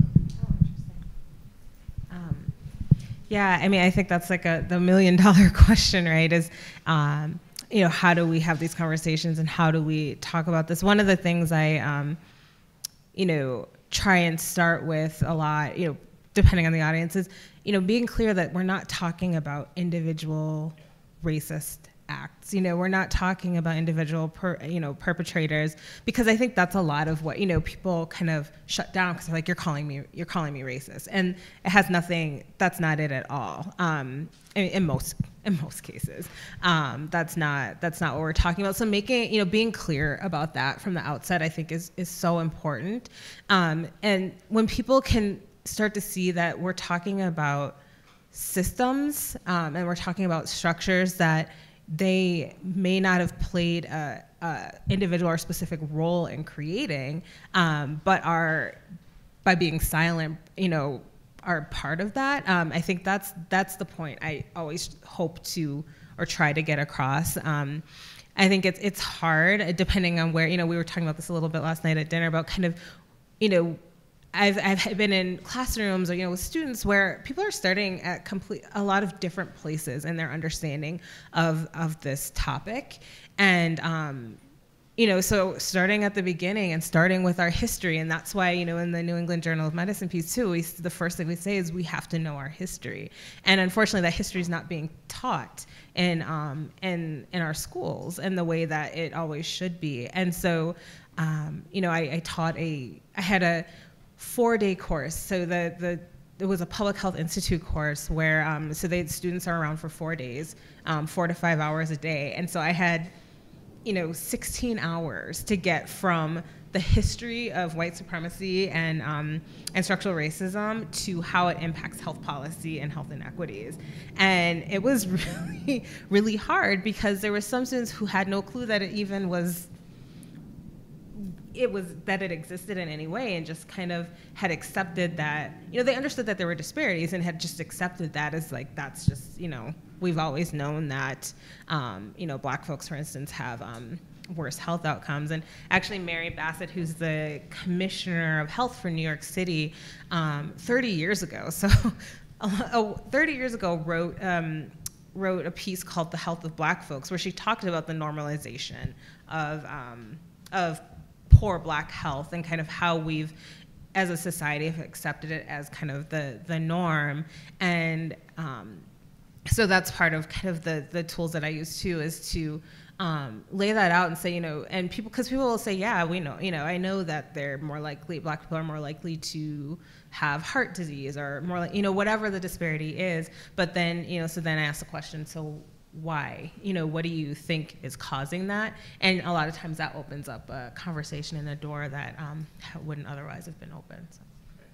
Yeah, I mean, I think that's like the $1 million question, right? Is, you know, how do we have these conversations and how do we talk about this? One of the things I, you know, try and start with a lot, you know, depending on the audience, is, you know, being clear that we're not talking about individual racist acts. You know, we're not talking about individual, perpetrators, because I think that's a lot of what, you know, people kind of shut down because they're like, you're calling me racist, and it has nothing. That's not it at all. In most cases, that's not what we're talking about. So making, you know, being clear about that from the outset, I think is so important. And when people can start to see that we're talking about systems and we're talking about structures that they may not have played a individual or specific role in creating, but are, by being silent, you know, are part of that. I think that's the point I always hope to or try to get across. I think it's hard depending on where, you know, we were talking about this a little bit last night at dinner about kind of, you know, I've been in classrooms or, you know, with students where people are starting at a lot of different places in their understanding of this topic. And, you know, so starting at the beginning and starting with our history, and that's why, you know, in the New England Journal of Medicine piece too, the first thing we say is we have to know our history. And unfortunately, that history is not being taught in our schools in the way that it always should be. And so, you know, I had a 4-day course. So it was a Public Health Institute course where students are around for 4 days, 4 to 5 hours a day. And so I had, you know, 16 hours to get from the history of white supremacy and structural racism to how it impacts health policy and health inequities. And it was really, really hard because there were some students who had no clue that it even was, that it existed in any way, and just kind of had accepted that, they understood that there were disparities and had just accepted that as like, that's just, we've always known that, Black folks, for instance, have worse health outcomes. And actually Mary Bassett, who's the commissioner of health for New York City, 30 years ago, so 30 years ago wrote a piece called The Health of Black Folks, where she talked about the normalization of poor Black health and kind of how we've, as a society, have accepted it as kind of the norm. And so that's part of kind of the tools that I use too, is to lay that out and say, and because people will say, yeah, we know, I know that they're more likely, Black people are more likely to have heart disease or more like, whatever the disparity is. But then, so then I ask the question, so why? What do you think is causing that? And a lot of times that opens up a conversation and a door that wouldn't otherwise have been open. So.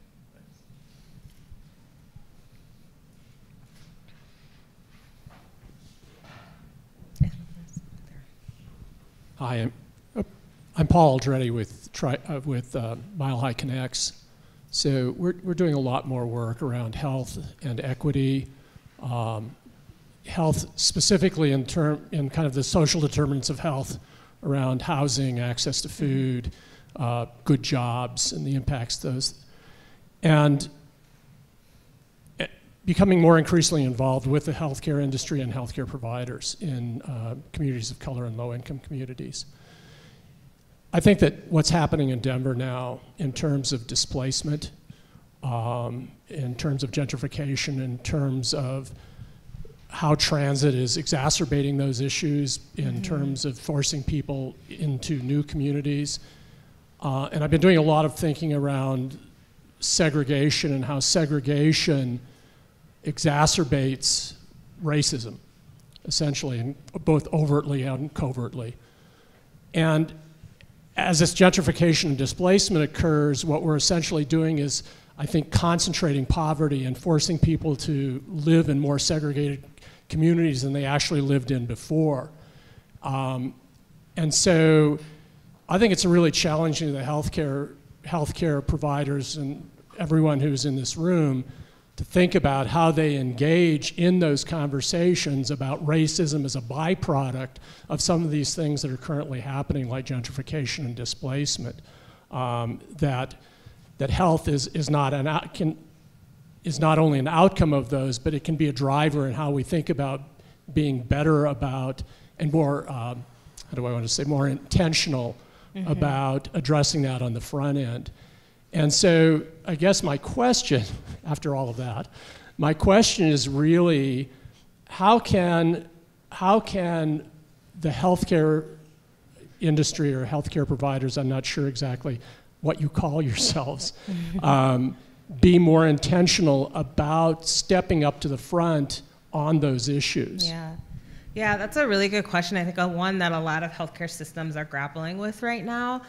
Hi, I'm Paul Aldretti with Mile High Connects. So we're doing a lot more work around health and equity, health specifically in kind of the social determinants of health around housing, access to food, good jobs, and the impacts those, and becoming more increasingly involved with the healthcare industry and healthcare providers in communities of color and low-income communities. I think that what's happening in Denver now in terms of displacement, in terms of gentrification, in terms of how transit is exacerbating those issues, in terms of forcing people into new communities. And I've been doing a lot of thinking around segregation and how segregation exacerbates racism, essentially, and both overtly and covertly. And as this gentrification and displacement occurs, what we're essentially doing is, I think, concentrating poverty and forcing people to live in more segregated communities than they actually lived in before. And so I think it's really challenging to the healthcare providers and everyone who's in this room to think about how they engage in those conversations about racism as a byproduct of some of these things that are currently happening, like gentrification and displacement. That health is not only an outcome of those, but it can be a driver in how we think about being better about and more, how do I want to say, more intentional about addressing that on the front end. And so I guess my question, after all of that, my question is really, how can the healthcare industry or healthcare providers, I'm not sure exactly what you call yourselves, be more intentional about stepping up to the front on those issues? Yeah, that's a really good question. I think one that a lot of healthcare systems are grappling with right now.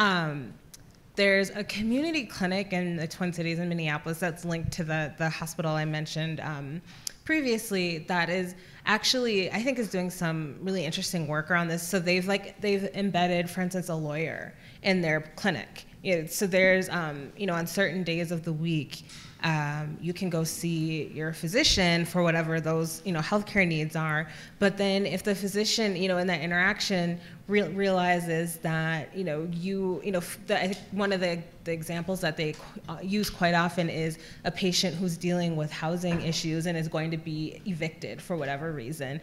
There's a community clinic in the Twin Cities in Minneapolis that's linked to the hospital I mentioned previously that is actually, I think, is doing some really interesting work around this. So they've embedded, for instance, a lawyer in their clinic. So there's, on certain days of the week, you can go see your physician for whatever those, healthcare needs are. But then if the physician, in that interaction realizes that, I think one of the examples that they use quite often is a patient who's dealing with housing issues and is going to be evicted for whatever reason.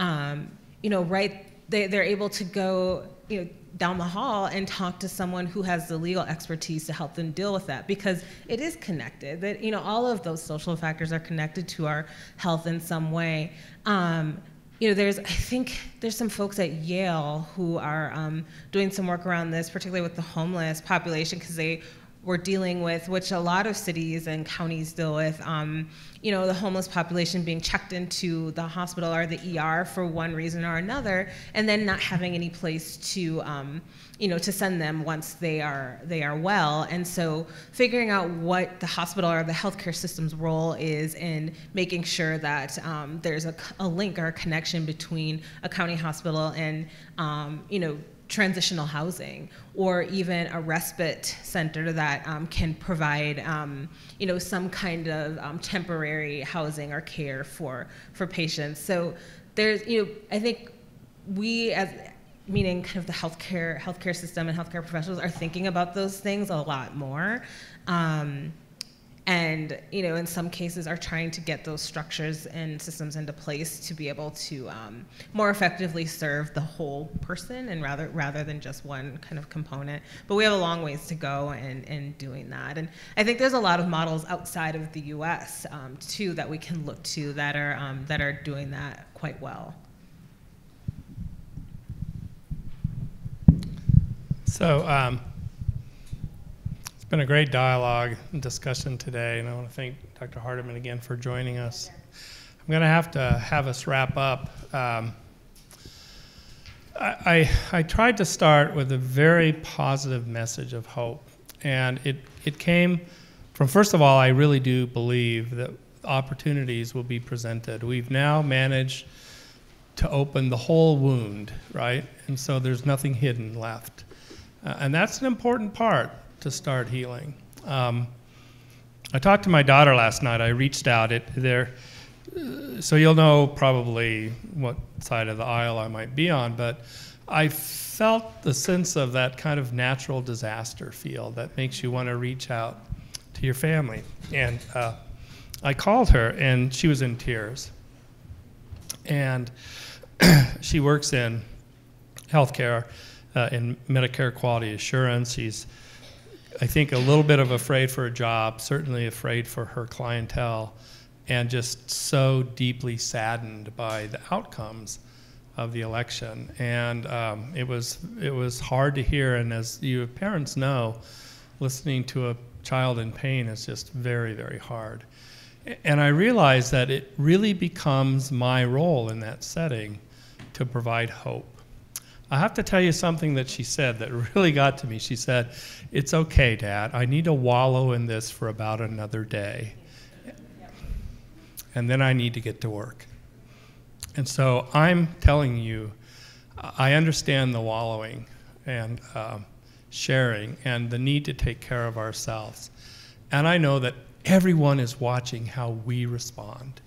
They're able to go, down the hall and talk to someone who has the legal expertise to help them deal with that, because it is connected. That all of those social factors are connected to our health in some way. I think there's some folks at Yale who are doing some work around this, particularly with the homeless population, because they we're dealing with, which a lot of cities and counties deal with, you know, the homeless population being checked into the hospital or the ER for one reason or another, and then not having any place to, you know, to send them once they are well. And so figuring out what the hospital or the healthcare system's role is in making sure that there's a link or a connection between a county hospital and, you know, transitional housing, or even a respite center that can provide, you know, some kind of temporary housing or care for patients. So there's, you know, I think we, as meaning kind of the healthcare system and healthcare professionals, are thinking about those things a lot more. And, you know, in some cases are trying to get those structures and systems into place to be able to more effectively serve the whole person, and rather than just one kind of component. But we have a long ways to go in doing that. And I think there's a lot of models outside of the US too that we can look to that are doing that quite well. So it's been a great dialogue and discussion today, and I want to thank Dr. Hardiman again for joining us. I'm going to have us wrap up. I tried to start with a very positive message of hope, and it came from, first of all, I really do believe that opportunities will be presented. We've now managed to open the whole wound, right? And so there's nothing hidden left. And that's an important part to start healing. I talked to my daughter last night. I reached out so you'll know probably what side of the aisle I might be on, but I felt the sense of that kind of natural disaster feel that makes you want to reach out to your family. And I called her, and she was in tears. And she works in healthcare, in Medicare quality assurance. She's, I think, a little bit of afraid for her job, certainly afraid for her clientele, and just so deeply saddened by the outcomes of the election. And it was hard to hear, and as you parents know, listening to a child in pain is just very, very hard. And I realized that it really becomes my role in that setting to provide hope. I have to tell you something that she said that really got to me. She said, "It's okay, Dad. I need to wallow in this for about another day. And then I need to get to work." And so I'm telling you, I understand the wallowing and sharing and the need to take care of ourselves. And I know that everyone is watching how we respond.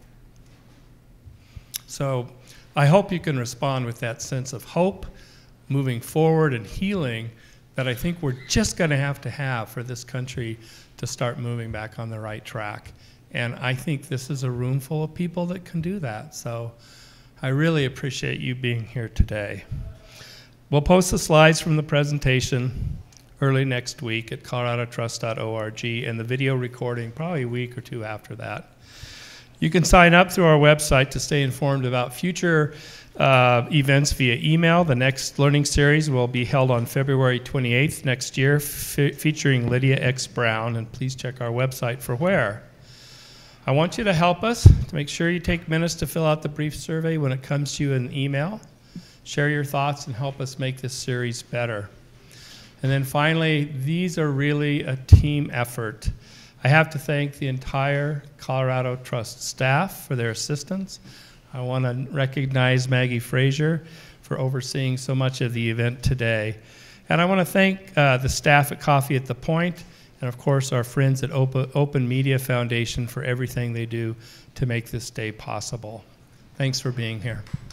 So I hope you can respond with that sense of hope, moving forward and healing, that I think we're just going to have for this country to start moving back on the right track. And I think this is a room full of people that can do that. So I really appreciate you being here today. We'll post the slides from the presentation early next week at coloradotrust.org, and the video recording probably a week or two after that. You can sign up through our website to stay informed about future events via email. The next learning series will be held on February 28th next year, featuring Lydia X. Brown, and please check our website for where. I want you to help us to make sure you take minutes to fill out the brief survey when it comes to you in email. Share your thoughts and help us make this series better. And then finally, these are really a team effort. I have to thank the entire Colorado Trust staff for their assistance. I want to recognize Maggie Frazier for overseeing so much of the event today. And I want to thank the staff at Coffee at the Point, and of course our friends at Open Media Foundation for everything they do to make this day possible. Thanks for being here.